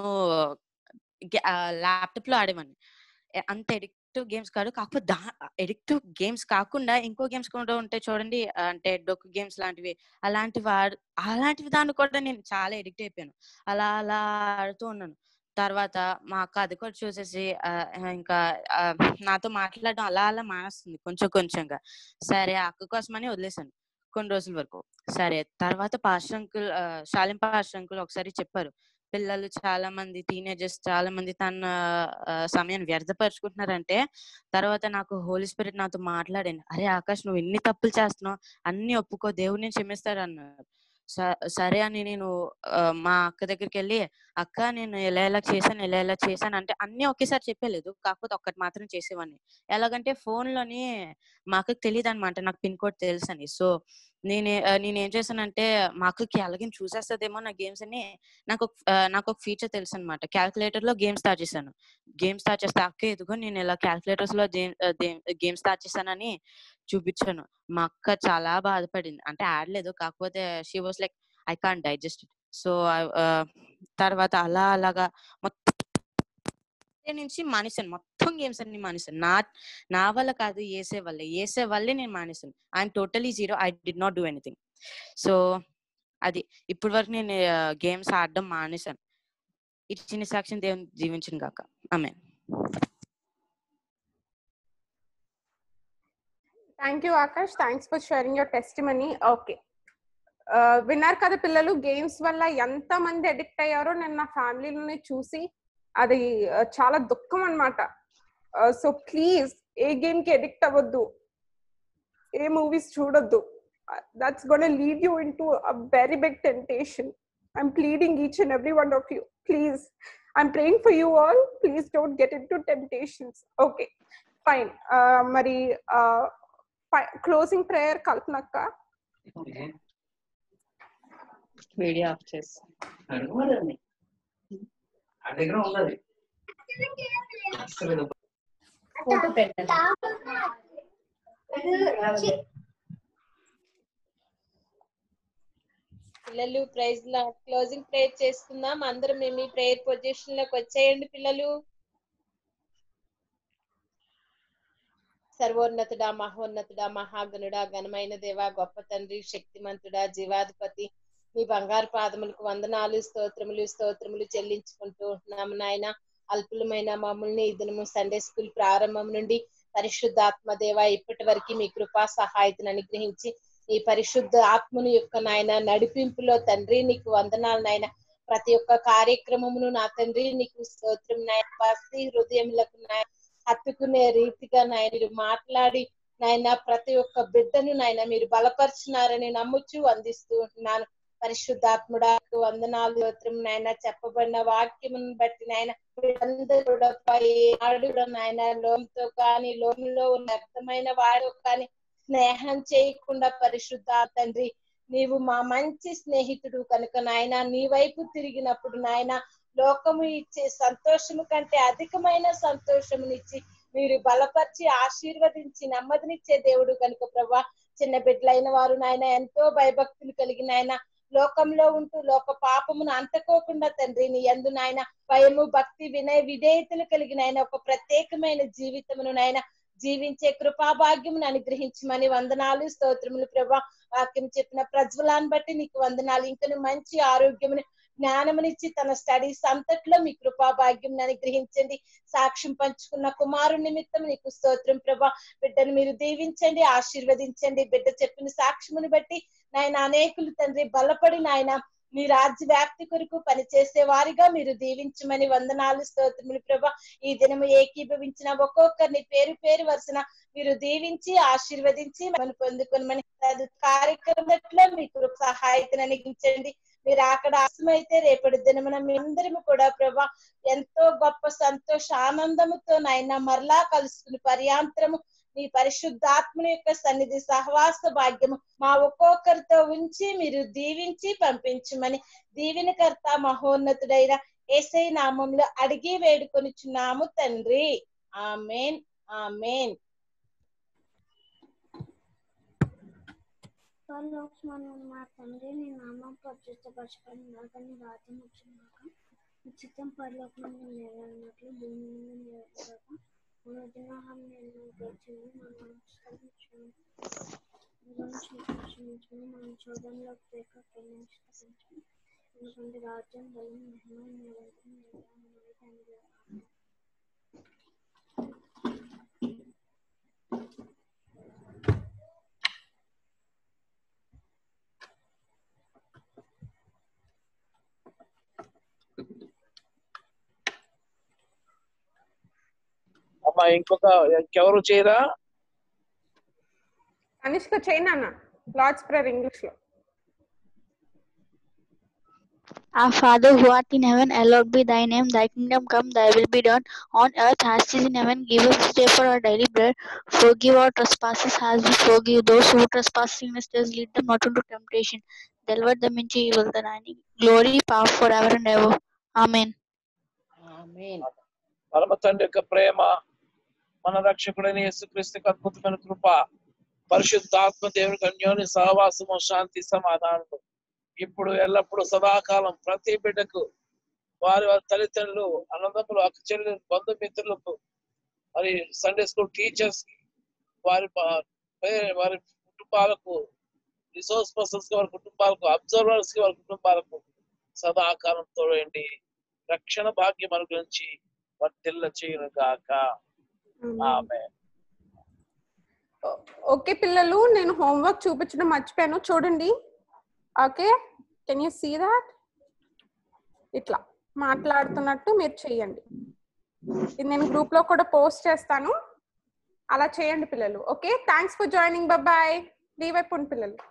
ల్యాప్టాప్ లో ఆడేవాడిని. అంత ఎడిక్టివ్ గేమ్స్ కాదు, కాకపోతే ఎడిక్టివ్ గేమ్స్ కాకుండా ఇంకో గేమ్స్ కూడా ఉంటాయి చూడండి, అంటే డొక్కు గేమ్స్ లాంటివి. అలాంటివి దాన్ని కూడా నేను చాలా ఎడిక్ట్ అయిపోయాను. అలా ఆడుతూ ఉన్నాను. తర్వాత మా అక్క అది కూడా చూసేసి ఇంకా నాతో మాట్లాడడం అలా మానేస్తుంది కొంచెంగా. సరే అక్క కోసమని వదిలేసాను కొన్ని రోజుల వరకు. సరే తర్వాత శాలిం పాస్టర్ అంకుల్ ఒకసారి చెప్పారు, పిల్లలు చాలా మంది టీనేజర్స్ చాలా మంది తన సమయాన్ని వ్యర్థపరుచుకుంటున్నారంటే. తర్వాత నాకు హోలీ స్పిరిట్ నాతో మాట్లాడాను, అరే ఆకాష్ నువ్వు ఎన్ని తప్పులు చేస్తున్నావు, అన్ని ఒప్పుకో, దేవుడిని క్షమిస్తాడు అన్నారు. సరే అని నేను మా అక్క దగ్గరికి వెళ్ళి, అక్క నేను ఇలా చేశాను అంటే అన్ని ఒకేసారి చెప్పలేదు, కాకపోతే ఒక్కటి మాత్రం చేసేవాడిని. ఎలాగంటే ఫోన్ లోని మా అక్కకి తెలియదు అనమాట నాకు పిన్ కోడ్ తెలుసు అని. సో నేనేం చేశానంటే మా అక్కకి అలాగే చూసేస్తుందేమో నా గేమ్స్ అని నాకు ఒక ఫీచర్ తెలుసు అనమాట. క్యాల్కులేటర్ లో గేమ్ స్టార్ట్ చేశాను. గేమ్ స్టార్ట్ చేస్తే అక్క ఎదుగో నేను ఇలా క్యాల్కులేటర్స్ లో గేమ్ స్టార్ట్ చేశానని చూపించాను. మా అక్క చాలా బాధపడింది. అంటే ఆడలేదు, కాకపోతే she was like I can't digest it. So తర్వాత అలాగా మొత్తం నుంచి మానేశాను, మొత్తం గేమ్స్ అన్ని మానేశాను. నా వల్ల కాదు, ఏసే వల్లే నేను మానేశాను. I'm totally zero, I did not do anything. So అది ఇప్పటి వరకు నేను గేమ్స్ ఆడడం మానేశాను. ఇచ్చిన సాక్ష్యం దేవుని జీవించును గాక. Amen. Thank you Akash, thanks for sharing your testimony. Okay, విన్నారు కదా పిల్లలు, గేమ్స్ వల్ల ఎంత మంది అడిక్ట్ అయ్యారో నేను నా ఫ్యామిలీలోనే చూసి అది చాలా దుఃఖం అన్నమాట. సో ప్లీజ్ ఏ గేమ్ కి అడిక్ట్ అవ్వద్దు, ఏ మూవీస్ చూడొద్దు. That's gonna lead you into a very big temptation. I'm pleading each and every one of you, please, I'm praying for you all, please don't get into temptations. Okay fine. మరి closing prayer కల్పనక్క. Video off చేసి photo పెట్టండి. పిల్లలు praise లా closing prayer చేసుకుందాం. అందరం మీ prayer position లోకి వచ్చేయండి పిల్లలు. సర్వోన్నతుడా, మహోన్నతుడా, మహాగణుడా, ఘనమైన దేవా, గొప్ప తండ్రి, శక్తిమంతుడా, జీవాధిపతి, మీ బంగారు పాదములకు వందనాలు, స్తోత్రములు చెల్లించుకుంటూ ఉన్నాము నాయన. అల్పులమైన మమ్మల్ని ఈ దినము సండే స్కూల్ ప్రారంభం నుండి పరిశుద్ధాత్మ దేవ ఇప్పటి వరకు మీ కృపా సహాయతను అనుగ్రహించి ఈ పరిశుద్ధ ఆత్మను యొక్క నాయన నడిపింపులో తండ్రి నీకు వందనాలు నాయన. ప్రతి ఒక్క కార్యక్రమమును నా తండ్రి నీకు స్తోత్రం నాయన. పసి హృదయములకు నాయన హత్తుకునే రీతిగా నాయన మీరు మాట్లాడి నాయన ప్రతి ఒక్క బిడ్డను నాయన మీరు బలపరిచినారని నమ్ముచు అందిస్తూ ఉంటున్నాను. పరిశుద్ధాత్ముడాకు వందనాలు, స్తోత్రం నాయన. చెప్పబడిన వాక్యమును బట్టి నాయన నాయన లోముతో కానీ లోములో ఉన్న అర్థమైన వాడు కానీ స్నేహం చేయకుండా పరిశుద్ధ తండ్రి నీవు మా మంచి స్నేహితుడు కనుక నాయన నీ వైపు తిరిగినప్పుడు నాయన లోకము ఇచ్చే సంతోషము కంటే అధికమైన సంతోషమునిచ్చి మీరు బలపరిచి ఆశీర్వదించి నెమ్మదినిచ్చే దేవుడు కనుక ప్రభా, చిన్న బిడ్డలైన వారు నాయన ఎంతో భయభక్తులు కలిగిన ఆయన లోకంలో ఉంటూ లోక పాపమును అంటుకోకుండా తండ్రి నీ యందు నాయన భయము, భక్తి, విధేయతలు కలిగిన ఆయన ఒక ప్రత్యేకమైన జీవితమును నాయన జీవించే కృపాభాగ్యమును అనుగ్రహించమని వందనాలు, స్తోత్రములు ప్రభా. వాక్యం చెప్పిన ప్రజ్వలాన్ని బట్టి నీకు వందనాలు. ఇంకను మంచి ఆరోగ్యమును జ్ఞానమునిచ్చి తన స్టడీస్ అంతట్లో మీ కృపాభాగ్యం అనుగ్రహించండి. సాక్ష్యం పంచుకున్న కుమారుని నిమిత్తం నీకు స్తోత్రం ప్రభా. బిడ్డను మీరు దీవించండి, ఆశీర్వదించండి. బిడ్డ చెప్పిన సాక్ష్యమును బట్టి నాయన అనేకులు తండ్రి బలపడి నాయన మీ రాజ్య వ్యాప్తి కొరకు పనిచేసే వారిగా మీరు దీవించమని వందనాలు, స్తోత్రములు ప్రభా. ఈ దినము ఏకీభవించిన ఒక్కొక్కరిని పేరు పేరు వరుసన మీరు దీవించి ఆశీర్వదించి మనం పొందుకొనమని కార్యక్రమంలో మీకు సహాయతను అనుగ్రహించండి. మీరు అక్కడ ఆశమైతే రేపటి దినమున మీ అందరము కూడా ప్రభా ఎంతో గొప్ప సంతోష ఆనందముతో నాయన మరలా కలుసుకుని పర్యాంతరము మీ పరిశుద్ధాత్మని యొక్క సన్నిధి సహవాస భాగ్యము మా ఒక్కొక్కరితో ఉంచి మీరు దీవించి పంపించమని దీవెనకర్త మహోన్నతుడైన యేసయ్య నామంలో అడిగి వేడుకొనిచున్నాము తండ్రి. ఆమేన్, ఆమేన్. మా తండ్రి నీ నామం పరిశుద్ధపరచబడిన నీ రాజ్యం వచ్చుగాక, నీ చిత్తం పరలోకమందు నెరవేరినట్లు భూమి మీద నెరవేరుగాక. మన దినాహారం నేను గడిచింది మనం క్షమించమని మనం చోదనలోకి తేక క్షమించమని, ఎందుకంటే రాజ్యం బలం మహిమ నిరంతరం అమ్మా ఇంకెవరు చేయరా? కనిష్క చేయనా? లార్డ్స్ ప్రేయర్ ఇంగ్లీష్ లో. Our Father who art in heaven, hallowed be thy name. Thy kingdom come, thy will be done on earth as it is in heaven. Give us this day for our daily bread. Forgive our trespasses as we forgive those who trespass against us. Lead them not into temptation. Deliver them into evil. The glory, power forever and ever. Amen. Amen. పరమ తండ్రి యొక్క ప్రేమ, మన రక్షకుడైన యేసుక్రీస్తుకు అద్భుతమైన కృప, పరిశుద్ధాత్మ దేవునికి అన్యోన్య సహవాసము, శాంతి, సమాధానము ఇప్పుడు ఎల్లప్పుడు సదాకాలం ప్రతి బిడ్డకు, వారి వారి తల్లిదండ్రులు, అన్నదమ్ములు, అక్క చెల్లెలు, బంధుమిత్రులకు, మరి సండే స్కూల్ టీచర్స్ కి, వారి కుటుంబాలకు, రిసోర్స్ పర్సన్స్ కి వారి కుటుంబాలకు, అబ్జర్వర్స్ కి వారి కుటుంబాలకు సదాకాలం తోడండి. రక్షణ భాగ్యం అనుగ్రహించి వర్తిల్ల చేయను గాక. ఆమె. ఓకే పిల్లలు, నేను హోంవర్క్ చూపించడం మర్చిపోయాను, చూడండి. Okay, can you see that? ఇట్లా మాట్లాడుతున్నట్టు మీరు చేయండి. ఇది నేను గ్రూప్ లో కూడా పోస్ట్ చేస్తాను, అలా చేయండి పిల్లలు. Okay, thanks for joining. Bye. Leave అయిపోండి పిల్లలు.